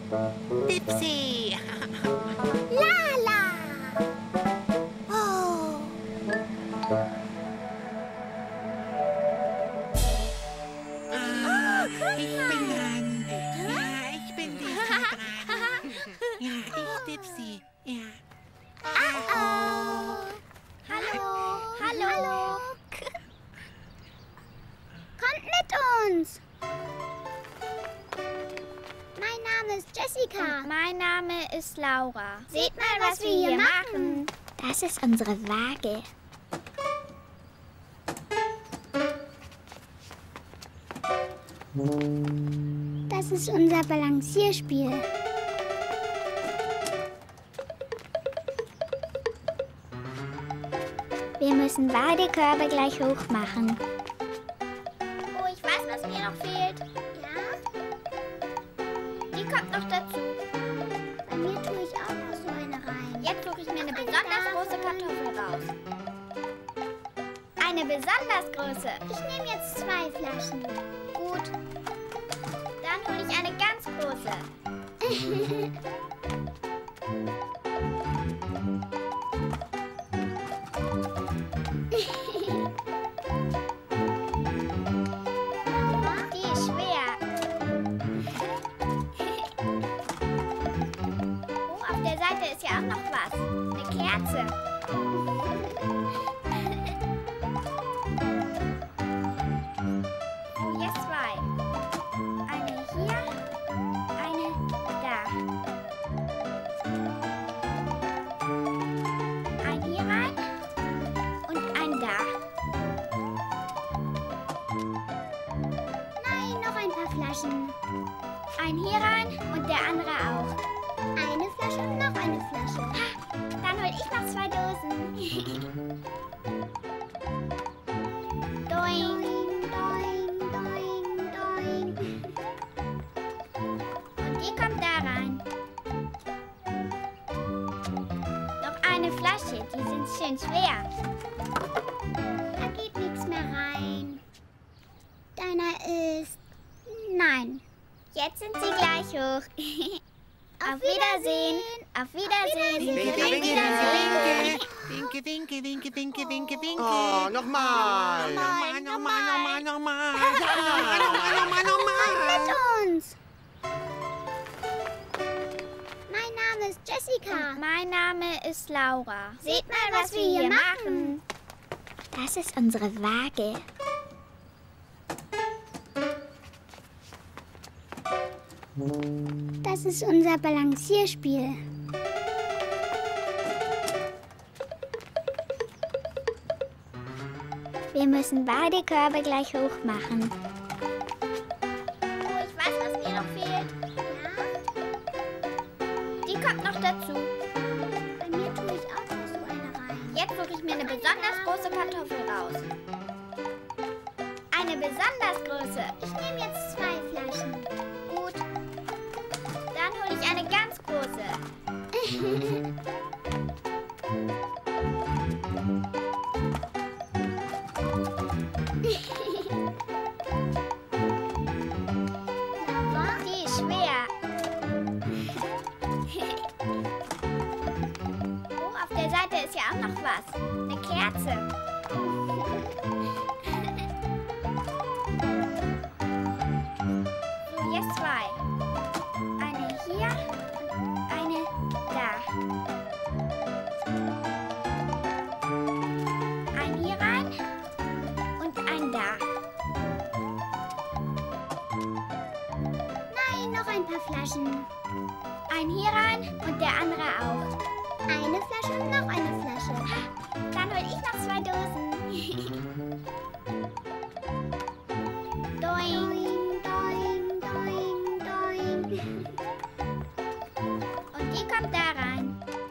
Dipsy. Lala. Oh. Ah, ich bin dran. Ja, ich bin diesmal dran. Ja, ich Dipsy. Ja. Oh. Hallo. Hallo. Kommt mit uns. Mein Name ist Jessica. Und mein Name ist Laura. Seht mal, was wir hier machen. Das ist unsere Waage. Das ist unser Balancierspiel. Wir müssen beide Körbe gleich hoch machen. Oh, ich weiß, was mir noch fehlt. Ja? Die kommt noch dazu. Bei mir tue ich auch noch so eine rein. Jetzt suche ich mir eine besonders große Kartoffel raus. Eine besonders große. Ich nehme jetzt zwei Flaschen. Gut. Dann hole ich eine ganz große. Die ist schwer. Oh, auf der Seite ist ja auch noch was. Eine Kerze. Oh, jetzt zwei. Eine hier, eine da. Ein hier rein und ein da. Nein, noch ein paar Flaschen. Ein hier rein und der andere auch. Eine Flasche und noch eine Flasche. eine Flasche, die sind schön schwer. Da geht nichts mehr rein. Deiner ist... Nein. Jetzt sind sie gleich hoch. Auf Wiedersehen. Auf Wiedersehen. Winke, winke, winke, winke, winke, winke, winke, winke, winke. Oh, nochmal. Nochmal, nochmal, nochmal, nochmal. Nochmal, nochmal, nochmal. Mit uns. Mein Name ist Jessica. Mein Name ist Laura. Seht mal, was wir hier machen. Das ist unsere Waage. Das ist unser Balancierspiel. Wir müssen beide Körbe gleich hoch machen. Oh, ich weiß, was mir noch fehlt. Die kommt noch dazu. Bei mir tue ich auch noch so eine rein. Jetzt suche ich mir eine besonders große Kartoffel raus. Eine besonders große. Ich nehme jetzt zwei Flaschen. Gut. Dann hole ich eine ganz große. Die ist schwer. Oh, auf der Seite ist ja auch noch was. Eine Kerze. So, jetzt zwei. Eine hier und eine da. Ein hier rein und ein da. Nein, noch ein paar Flaschen. Ein hier rein und der andere auch. Eine Flasche und noch eine Flasche. Dann hol ich noch zwei Dosen. Doing. Doing, doing, doing, doing. Und die kommt da rein.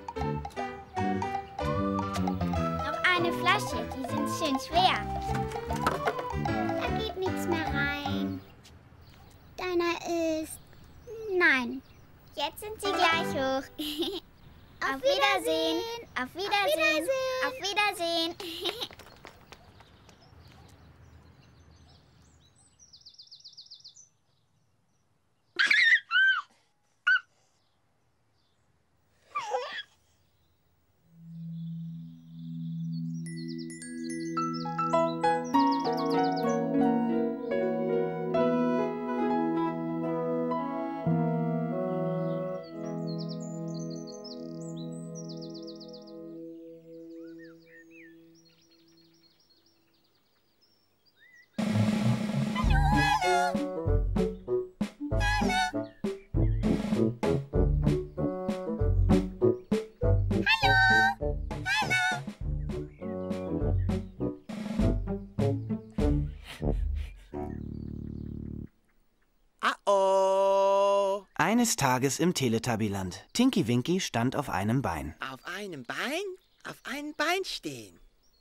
Noch eine Flasche, die sind schön schwer. Da geht nichts mehr rein. Deiner ist... Nein. Jetzt sind sie gleich hoch. Auf Wiedersehen. Auf Wiedersehen. Auf Wiedersehen. Oh, Eines Tages im Teletubbyland. Tinky Winky stand auf einem Bein. auf einem Bein? Auf einem Bein stehen.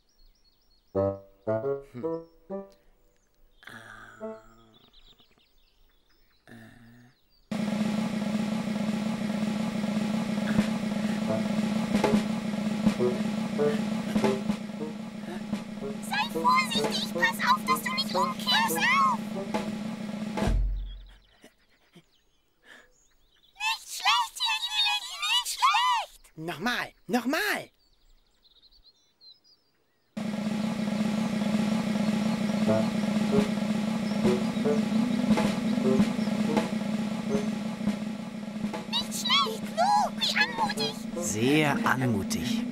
Hm. Sei vorsichtig, pass auf, dass du nicht umkehrst. Auf! Nicht schlecht, Tinky Winky, nicht schlecht! Nochmal, nochmal. Nicht schlecht, Lu, wie anmutig. Sehr anmutig.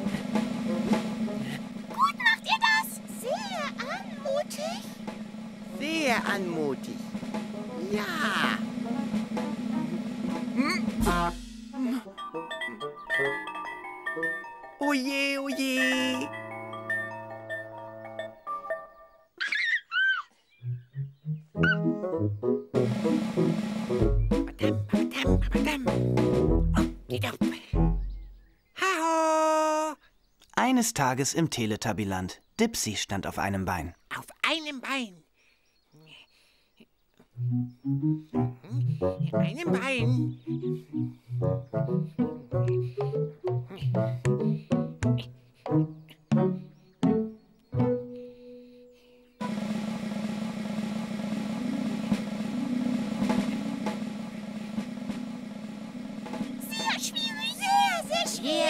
Gut macht ihr das. Sehr anmutig. Sehr anmutig. Ja. Oje, oje. Badam, badam, badam. Op, dit op. Haho. Eines Tages im Teletubbyland. Dipsy stand auf einem Bein. Auf einem Bein. Einem Bein.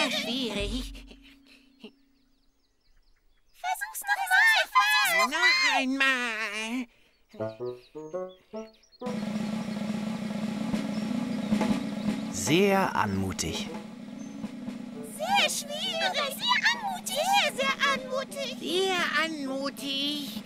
sehr schwierig. Versuch's nochmal. Noch einmal. Sehr anmutig. Sehr schwierig. Sehr anmutig. Sehr, sehr anmutig. Sehr anmutig.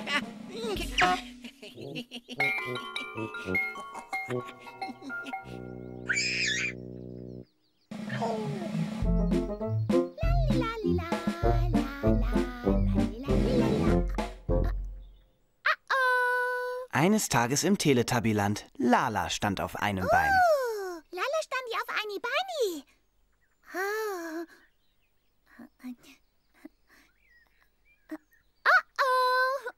Eines Tages im Teletubbyland. Lala stand auf einem Bein. Oh, Lala stand hier auf eine Beine. Oh. Oh, oh.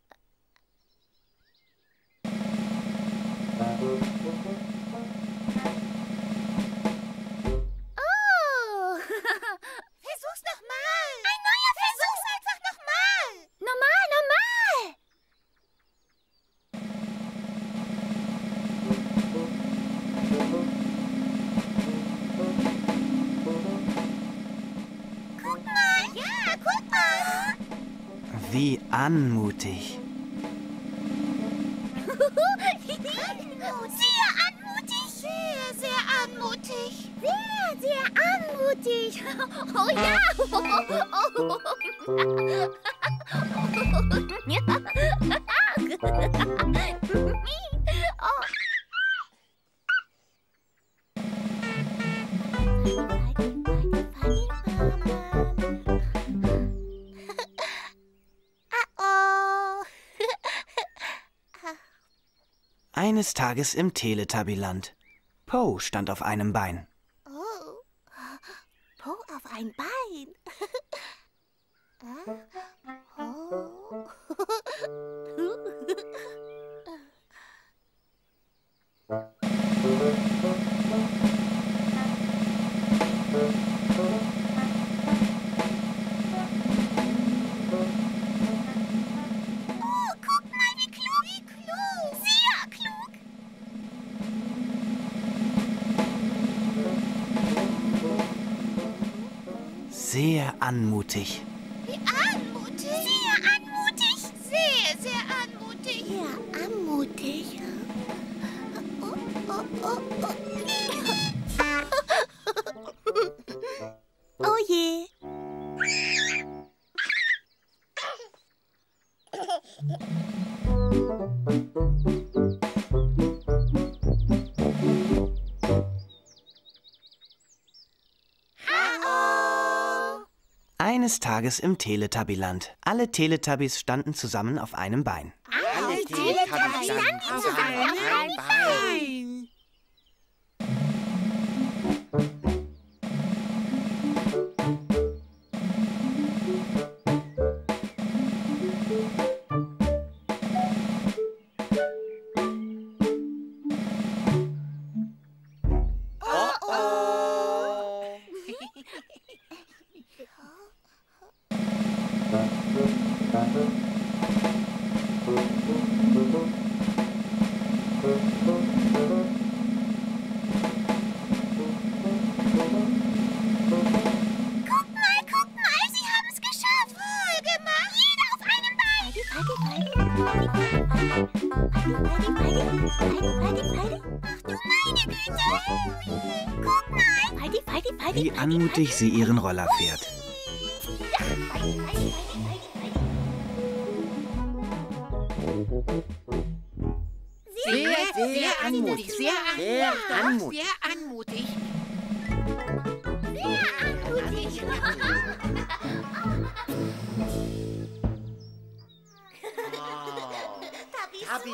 Oh. Versuch's nochmal. Ein neuer Versuch. Einfach nochmal. Normal, normal. Guck mal. Ja, guck mal. Wie anmutig. Sehr anmutig. Sehr, sehr anmutig. Sehr, sehr anmutig. Oh ja. Oh. Eines Tages im Teletubbyland. Po stand auf einem Bein. Oh, Po auf ein Bein. Oh. Oh, guck mal, wie klug, wie klug. Sehr klug. Sehr anmutig. Wie anmutig. Sehr anmutig. Sehr, sehr anmutig. Sehr anmutig. Oh, oh, oh, oh. Oh je. Eines Tages im Teletubbyland. Alle Teletubbies standen zusammen auf einem Bein. Alle Teletubbies standen zusammen auf einem Nein. Bein. Guck mal, guck mal, sie haben es geschafft. Wohl gemacht. Jeder auf einem Bein. Ach du meine Güte. Guck mal. Wie anmutig sie ihren Roller fährt. Sehr, sehr anmutig. Sehr Sehr anmutig. anmutig. Sehr anmutig. Sehr anmutig. Tabi,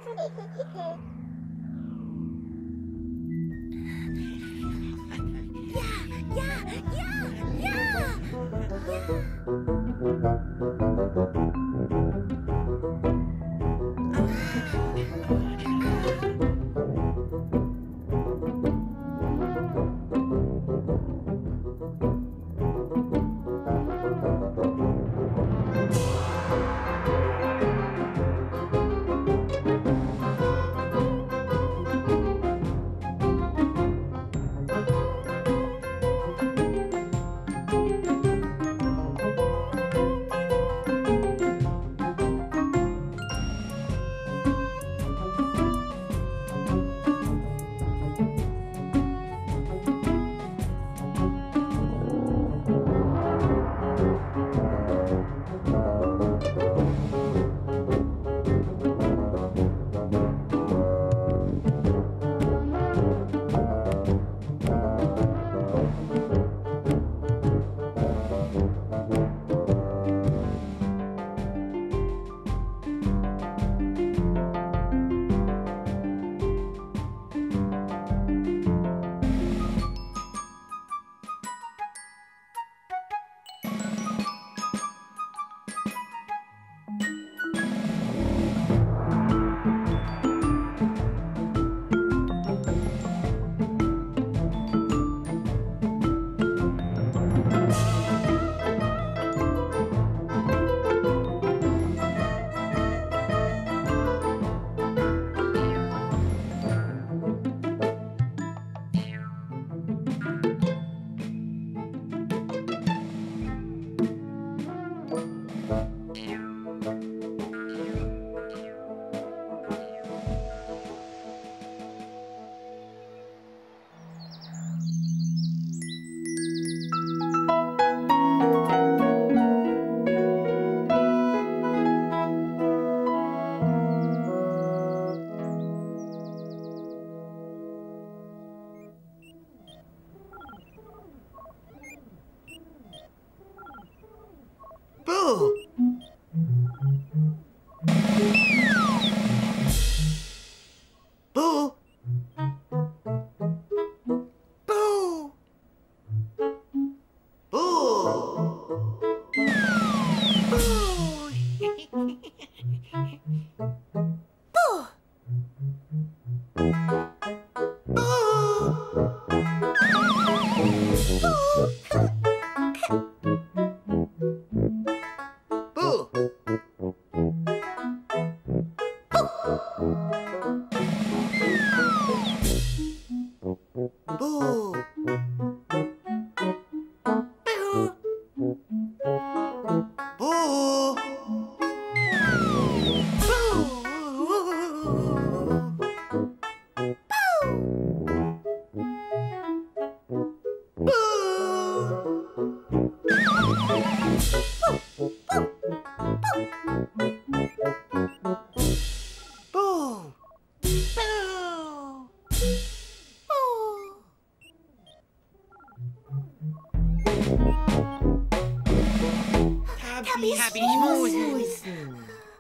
Hab ich Musen.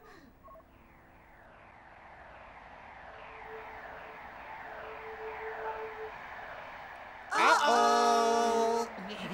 Uh-oh.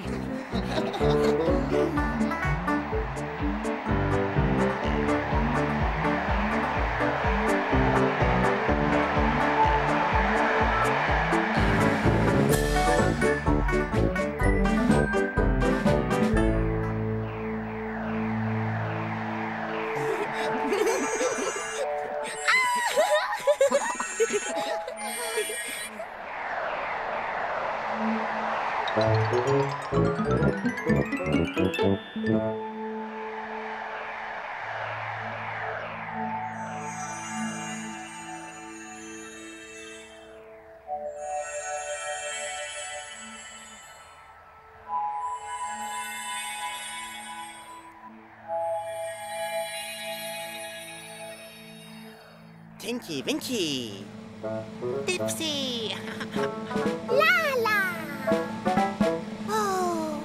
Tinky Winky. Dipsy. Lala. Oh.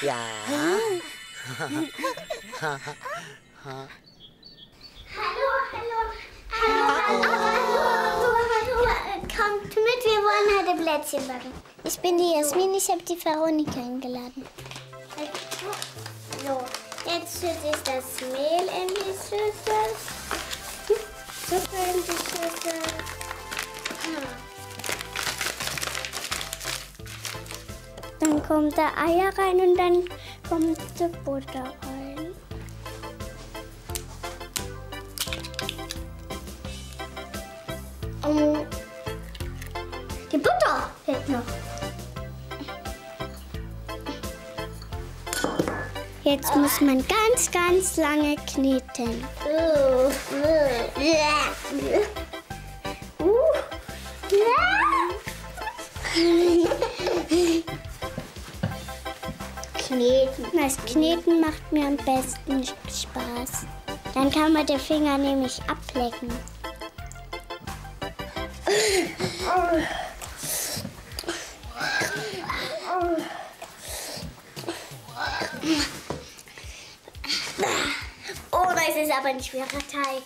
Ja. Hallo, hallo. Hallo, hallo, hallo. Kommt mit, wir wollen heute Plätzchen backen. Ich bin die Jasmin, ich habe die Veronika eingeladen. So, jetzt schütte ich das Mehl in die Schüssel. Zucker in die Schüssel. Dann kommt da Eier rein und dann kommt die Butter rein. Um, die Butter fehlt noch. Jetzt muss man ganz, ganz lange kneten. Uh, Kneten. Das Kneten macht mir am besten Spaß. Dann kann man die Finger nämlich ablecken. Oh, das ist aber ein schwerer Teig.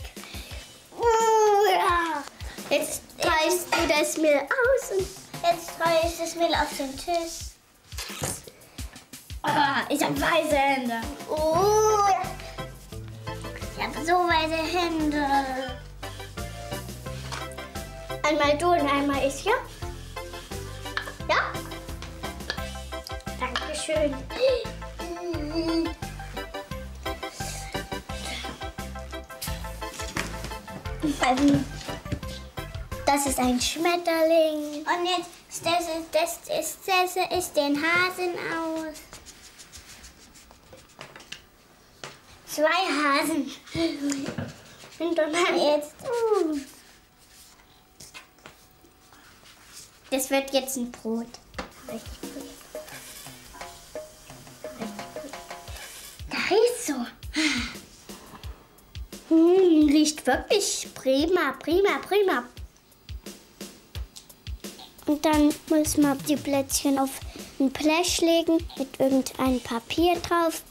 Jetzt reißt du das Mehl aus und jetzt streue ich das Mehl auf den Tisch. Oh, ich habe weiße Hände. Oh, ich habe so weiße Hände. Einmal du und einmal ich, ja? Ja? Dankeschön. Das ist ein Schmetterling. Und jetzt das ist, das ist, das ist den Hasen aus. Zwei Hasen. Und dann jetzt. Uh. Das wird jetzt ein Brot. Richtig gut. Richtig gut. Da ist so. Hm, riecht wirklich prima, prima, prima. Und dann muss man die Plätzchen auf ein Blech legen mit irgendeinem Papier drauf.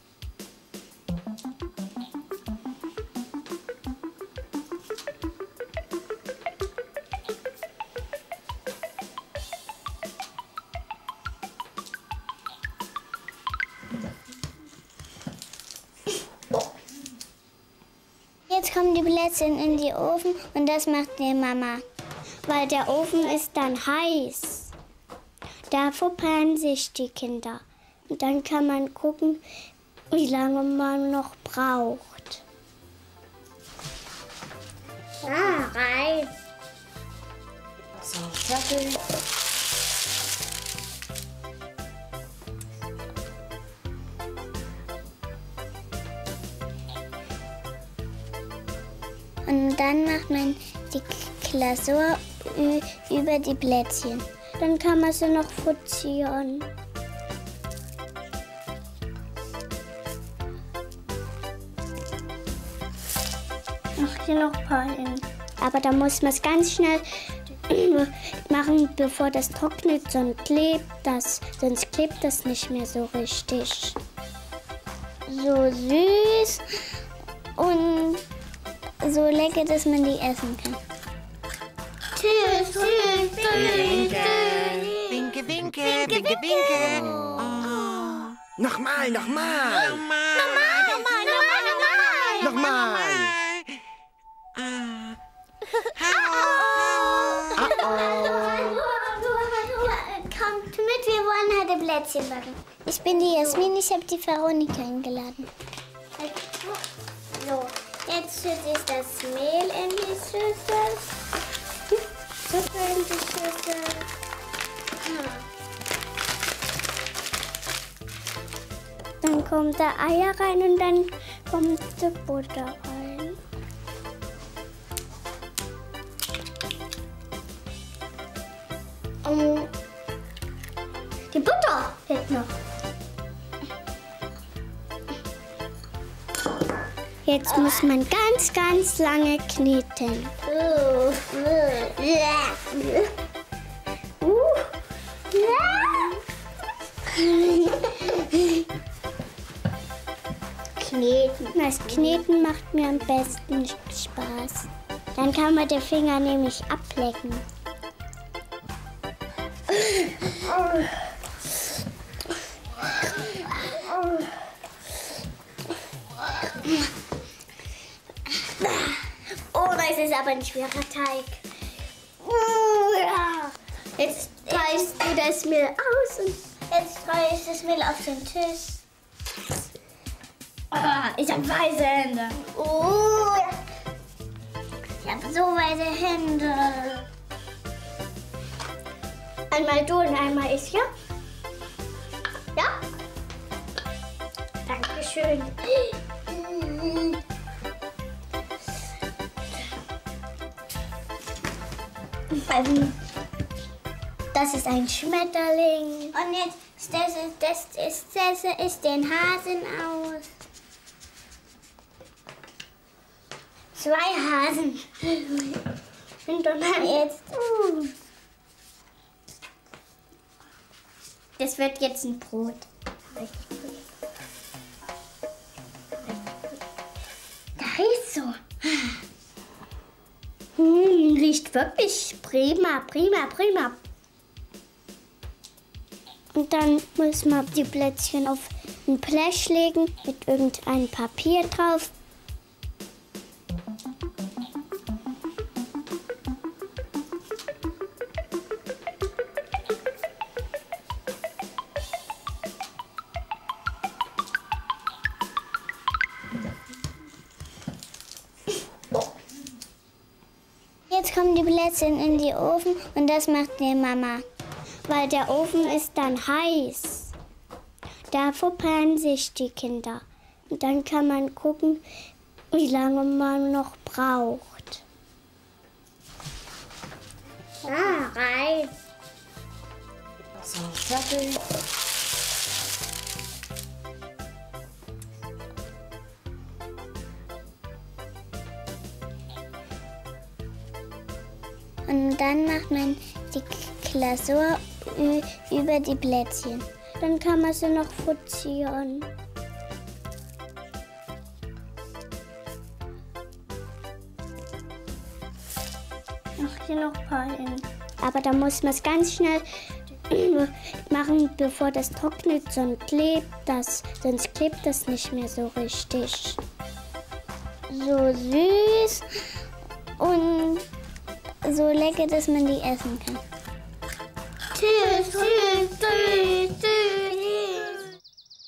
Jetzt kommen die Plätzchen in die Ofen und das macht die Mama, weil der Ofen ist dann heiß. Da verpaaren sich die Kinder. Und dann kann man gucken, wie lange man noch braucht. Ah, rein. So, fertig. Und dann macht man die Glasur über die Plätzchen. Dann kann man sie noch frittieren. Mach hier noch ein paar hin. Aber da muss man es ganz schnell machen, bevor das trocknet, sonst klebt das, sonst klebt das nicht mehr so richtig. So süß und so lecker, dass man die essen kann. Tschüss, tschüss, Winke, winke, winke, winke, winke. Oh. Nochmal, nochmal. Nochmal, nochmal, nochmal, Nochmal. Ah. Kommt mit, wir wollen heute Plätzchen backen. Ich bin die Jasmin, ich habe die Veronika eingeladen. So, jetzt schütte ich das Mehl in die Schüssel. Zucker in die Schüssel. Dann kommt da Eier rein und dann kommt die Butter rein. Um, die Butter fehlt noch. Jetzt muss man ganz, ganz lange kneten. Uh, uh, Das Kneten macht mir am besten Spaß. Dann kann man die Finger nämlich ablecken. Oh, das ist aber ein schwerer Teig. Jetzt reißt du das Mehl aus und jetzt streue ich das Mehl auf den Tisch. Ah, ich habe weiße Hände. Oh, ich habe so weiße Hände. Einmal du und einmal ich, ja? Ja? Dankeschön. Das ist ein Schmetterling. Und jetzt das ist, das ist, das ist den Hasen aus. Zwei Hasen. Und dann jetzt. Das wird jetzt ein Brot. Da ist so. Hm, riecht wirklich prima, prima, prima. Und dann muss man die Plätzchen auf ein Blech legen mit irgendeinem Papier drauf. Jetzt kommen die Plätzchen in die Ofen und das macht die Mama. Weil der Ofen ist dann heiß. Da verbrnnen sich die Kinder. Und dann kann man gucken, wie lange man noch braucht. Ah, Reis. So, fertig. Und dann macht man die Glasur über die Plätzchen. Dann kann man sie noch frittieren. Ach, hier noch ein paar hin. Aber da muss man es ganz schnell machen, bevor das trocknet, sonst klebt das, sonst klebt das nicht mehr so richtig. So süß und so lecker, dass man die essen kann. Tschüss, tschüss, tschüss, tschüss.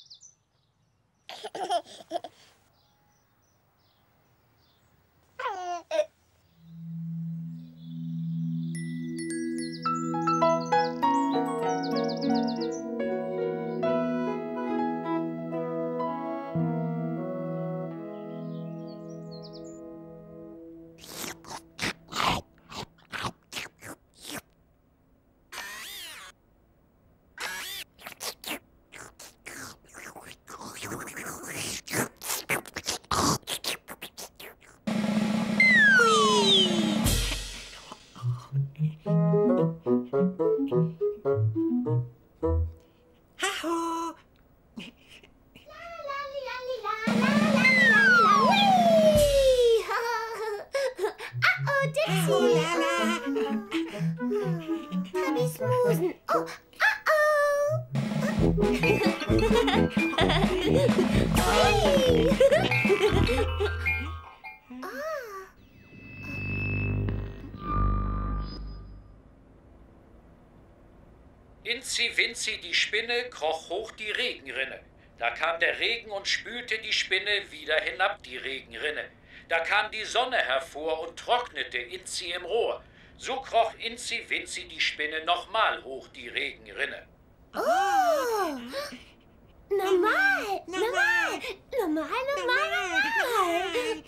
Inzi Winzi, die Spinne, kroch hoch die Regenrinne. Da kam der Regen und spülte die Spinne wieder hinab die Regenrinne. Da kam die Sonne hervor und trocknete Inzi im Rohr. So kroch Inzi Winzi, die Spinne, nochmal hoch die Regenrinne. Oh! Normal! Normal! Normal, normal, normal!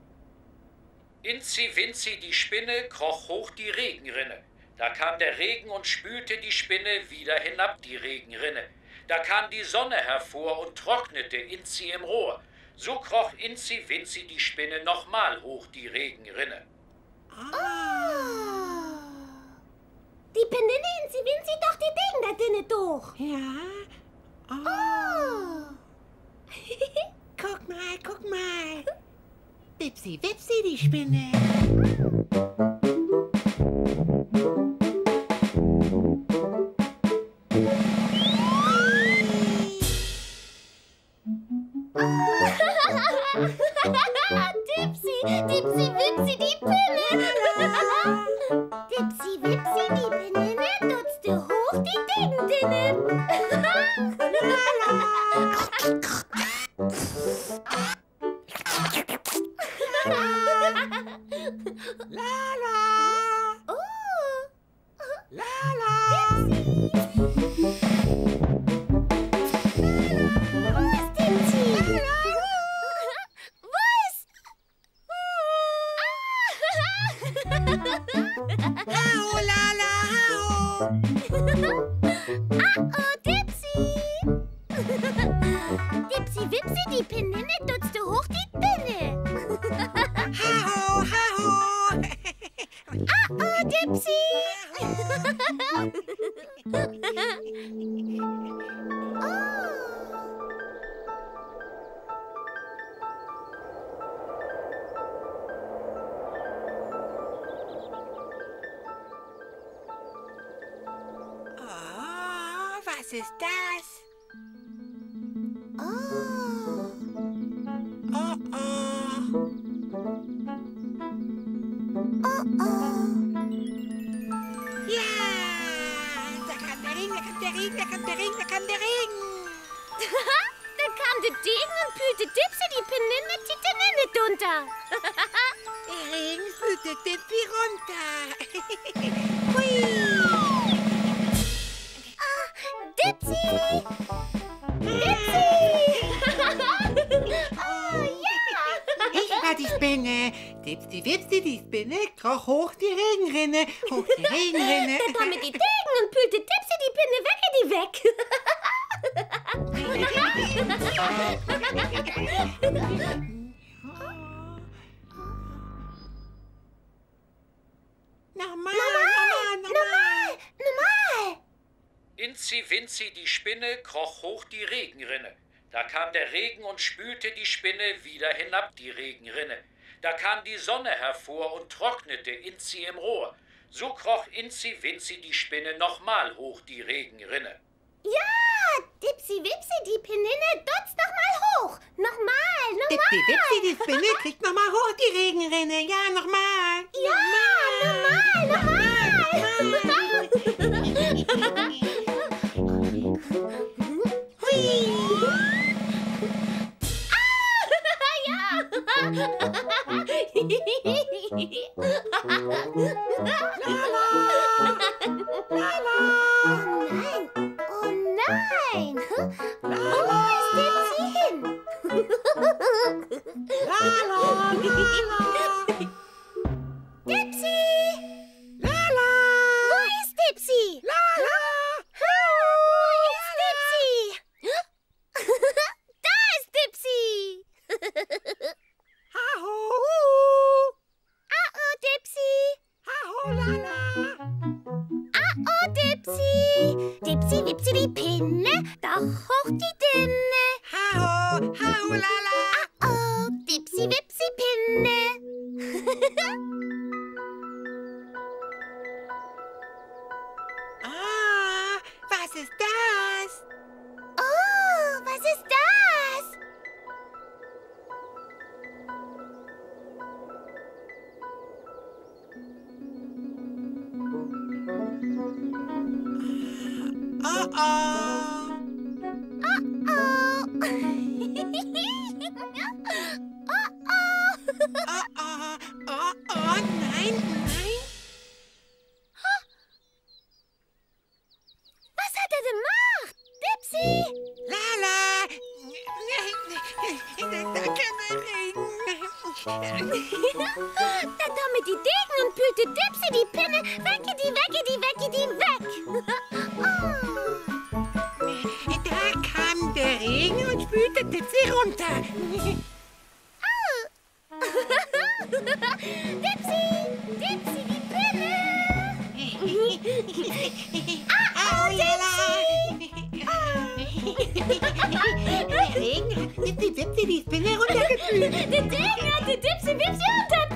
Inzi Winzi, die Spinne, kroch hoch die Regenrinne. Da kam der Regen und spülte die Spinne wieder hinab die Regenrinne. Da kam die Sonne hervor und trocknete Inzi im Rohr. So kroch Inzi Winzi, die Spinne, nochmal hoch die Regenrinne. Oh! Die Penine Inzi Winzi doch die Degen da drinnen durch. Ja. Oh. Oh! Guck mal, guck mal. Dipsy, Wipsy, die Spinne. Dipsy, Dipsy, Wipsy, die Pinne. Dipsy, Wipsy, die Pinne, nutzte hoch die Degendinne. Lala! Oh! Lala! Wo ist Dipsy? Wo ist... Hau, Lala, hau! Ah, oh, Dipsy! Dipsy, Wipsy, die Pinne, nutzte hoch die Pinne. Hau, hau! Ah, oh, Dipsy! Oh, was ist das? Oh. Oh, oh. Oh, oh. Ja! Da kam der Ring, da kam der Ring, da kam der Ring, da kam der Ring! Dann kam der Degen und pülte Dipsy die Pinne mit die Tinne drunter. Der Ring spülte Dipsy runter. Hui! Dipsy! Dipsy! Oh, ja! Ich war die Spinne. Dipsy, Wipsy, die Spinne, kroch hoch die Regenrinne, hoch die Regenrinne. Dann kam mit die Degen und pülte Dipsy die Pinne weg, die weg. Nochmal, nochmal, nochmal. Normal! Inzi Winzi, die Spinne, kroch hoch die Regenrinne. Da kam der Regen und spülte die Spinne wieder hinab die Regenrinne. Da kam die Sonne hervor und trocknete Inzi im Rohr. So kroch Inzi Winzi, die Spinne, nochmal hoch die Regenrinne. Ja! Dipsy, Wipsy, die Pinne dutzt nochmal hoch. Nochmal, nochmal. Dipsy, Wipsy, die Spinne, kriegt nochmal hoch die Regenrinne. Ja, nochmal. Ja, nochmal, nochmal. Hui! Oh nein! Oh nein! Wo ist Dipsy hin? Lala, Lala. Dipsy! Lala. Wo ist Dipsy? Lala. Wo ist Dipsy? Da ist Dipsy! Haho. Ah, oh, Dipsy! Haho, Lala. Ah, oh, Dipsy! Dipsy, Wipsy, die Pinne, doch hoch die Dinne. Haho, haho, Lala. Ah, oh, Dipsy, Wipsy, Pinne. Ah, was ist das? Oh, was ist das? Oh, oh. Oh, oh. Oh, oh, oh, oh, nein, nein. Was hat er gemacht? Dipsy! Lala. Da kann er reden. Dann kam mit die Degen und pülte Dipsy die Pinne. Wecke die, wecke die, wecke die weg. Oh. Da kam der Regen und spülte Dipsy runter. Dipsy! Dipsy, die Pinne! Ah, oh, Lala. Der Regen hat Dipsy, Dipsy die Spinne runtergezogen. Der Degen hat die Dipsy Wipsy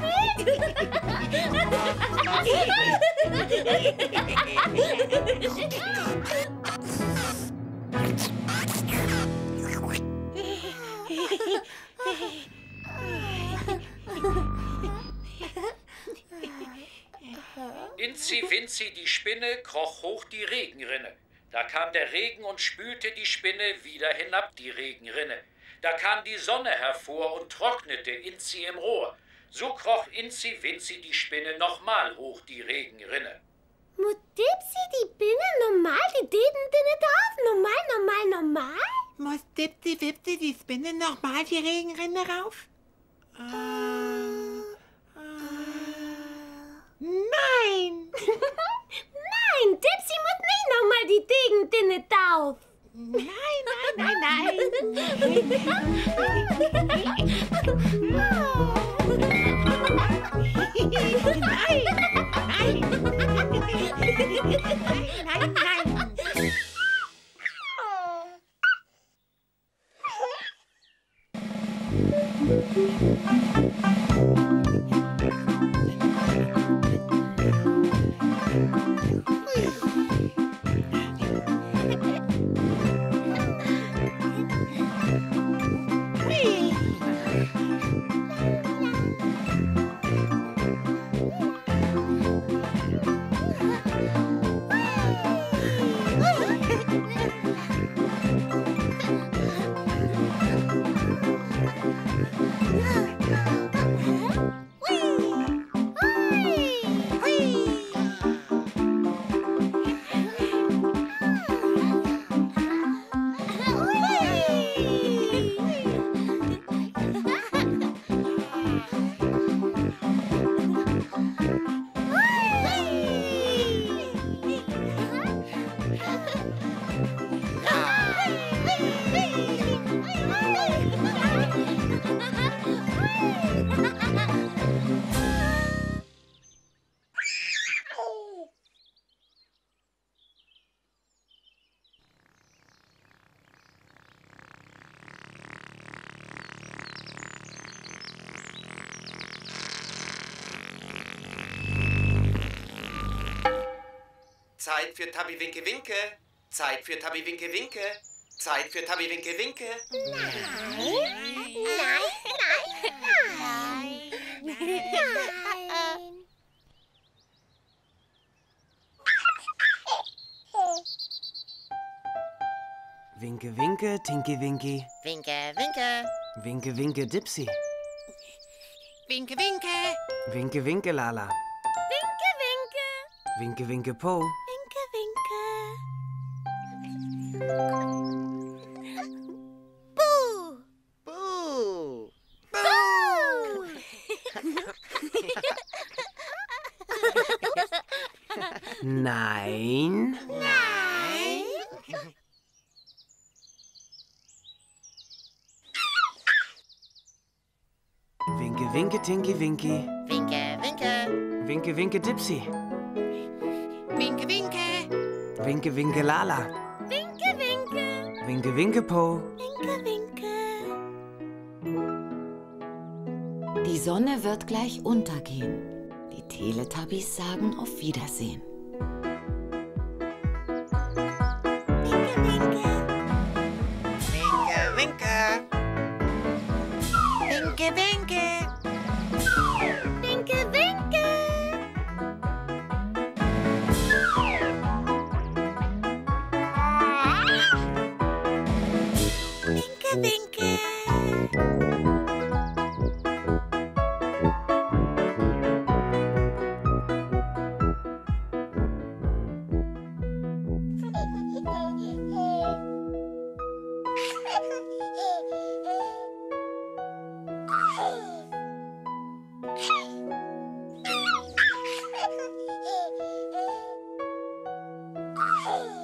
Inzi Winzi, die Spinne, kroch hoch die Regenrinne. Da kam der Regen und spülte die Spinne wieder hinab die Regenrinne. Da kam die Sonne hervor und trocknete Inzi im Rohr. So kroch Inzi Winzi, die Spinne, nochmal hoch die Regenrinne. Muss Dipsy die Binne normal, die Deden Dinne drauf? Normal, normal, normal? Muss Dipsy Wipsy die Spinne nochmal die Regenrinne rauf? Äh, äh, nein! Nein, Dipsy muss nicht nochmal die Degen Dinne drauf. Nein, nein, nein, nein! Nein, nein, nein! Zeit für Tabby Winke Winke. Zeit für Tabby Winke Winke. Zeit für Tabby Winke Winke. Nein, nein, nein, nein. Winke, winke, Tinky Winky. Winke, winke. Winke, winke, Dipsy. Winke, winke! Winke, winke, Lala. Winke, winke. Winke, winke, Po. Winke, winke. Buh. Buh. Buh. Nein. Nein. Winke, winke, Tinky Winky. Winke, winke. Winke, winke, Dipsy. Winke, winke! Winke, winke, Lala. Winke, winke. Winke, winke, Po. Winke, winke. Die Sonne wird gleich untergehen. Die Teletubbies sagen auf Wiedersehen. Winke, winke. Winke, winke. Winke, winke! Winke, winke. Winke, winke. Oh.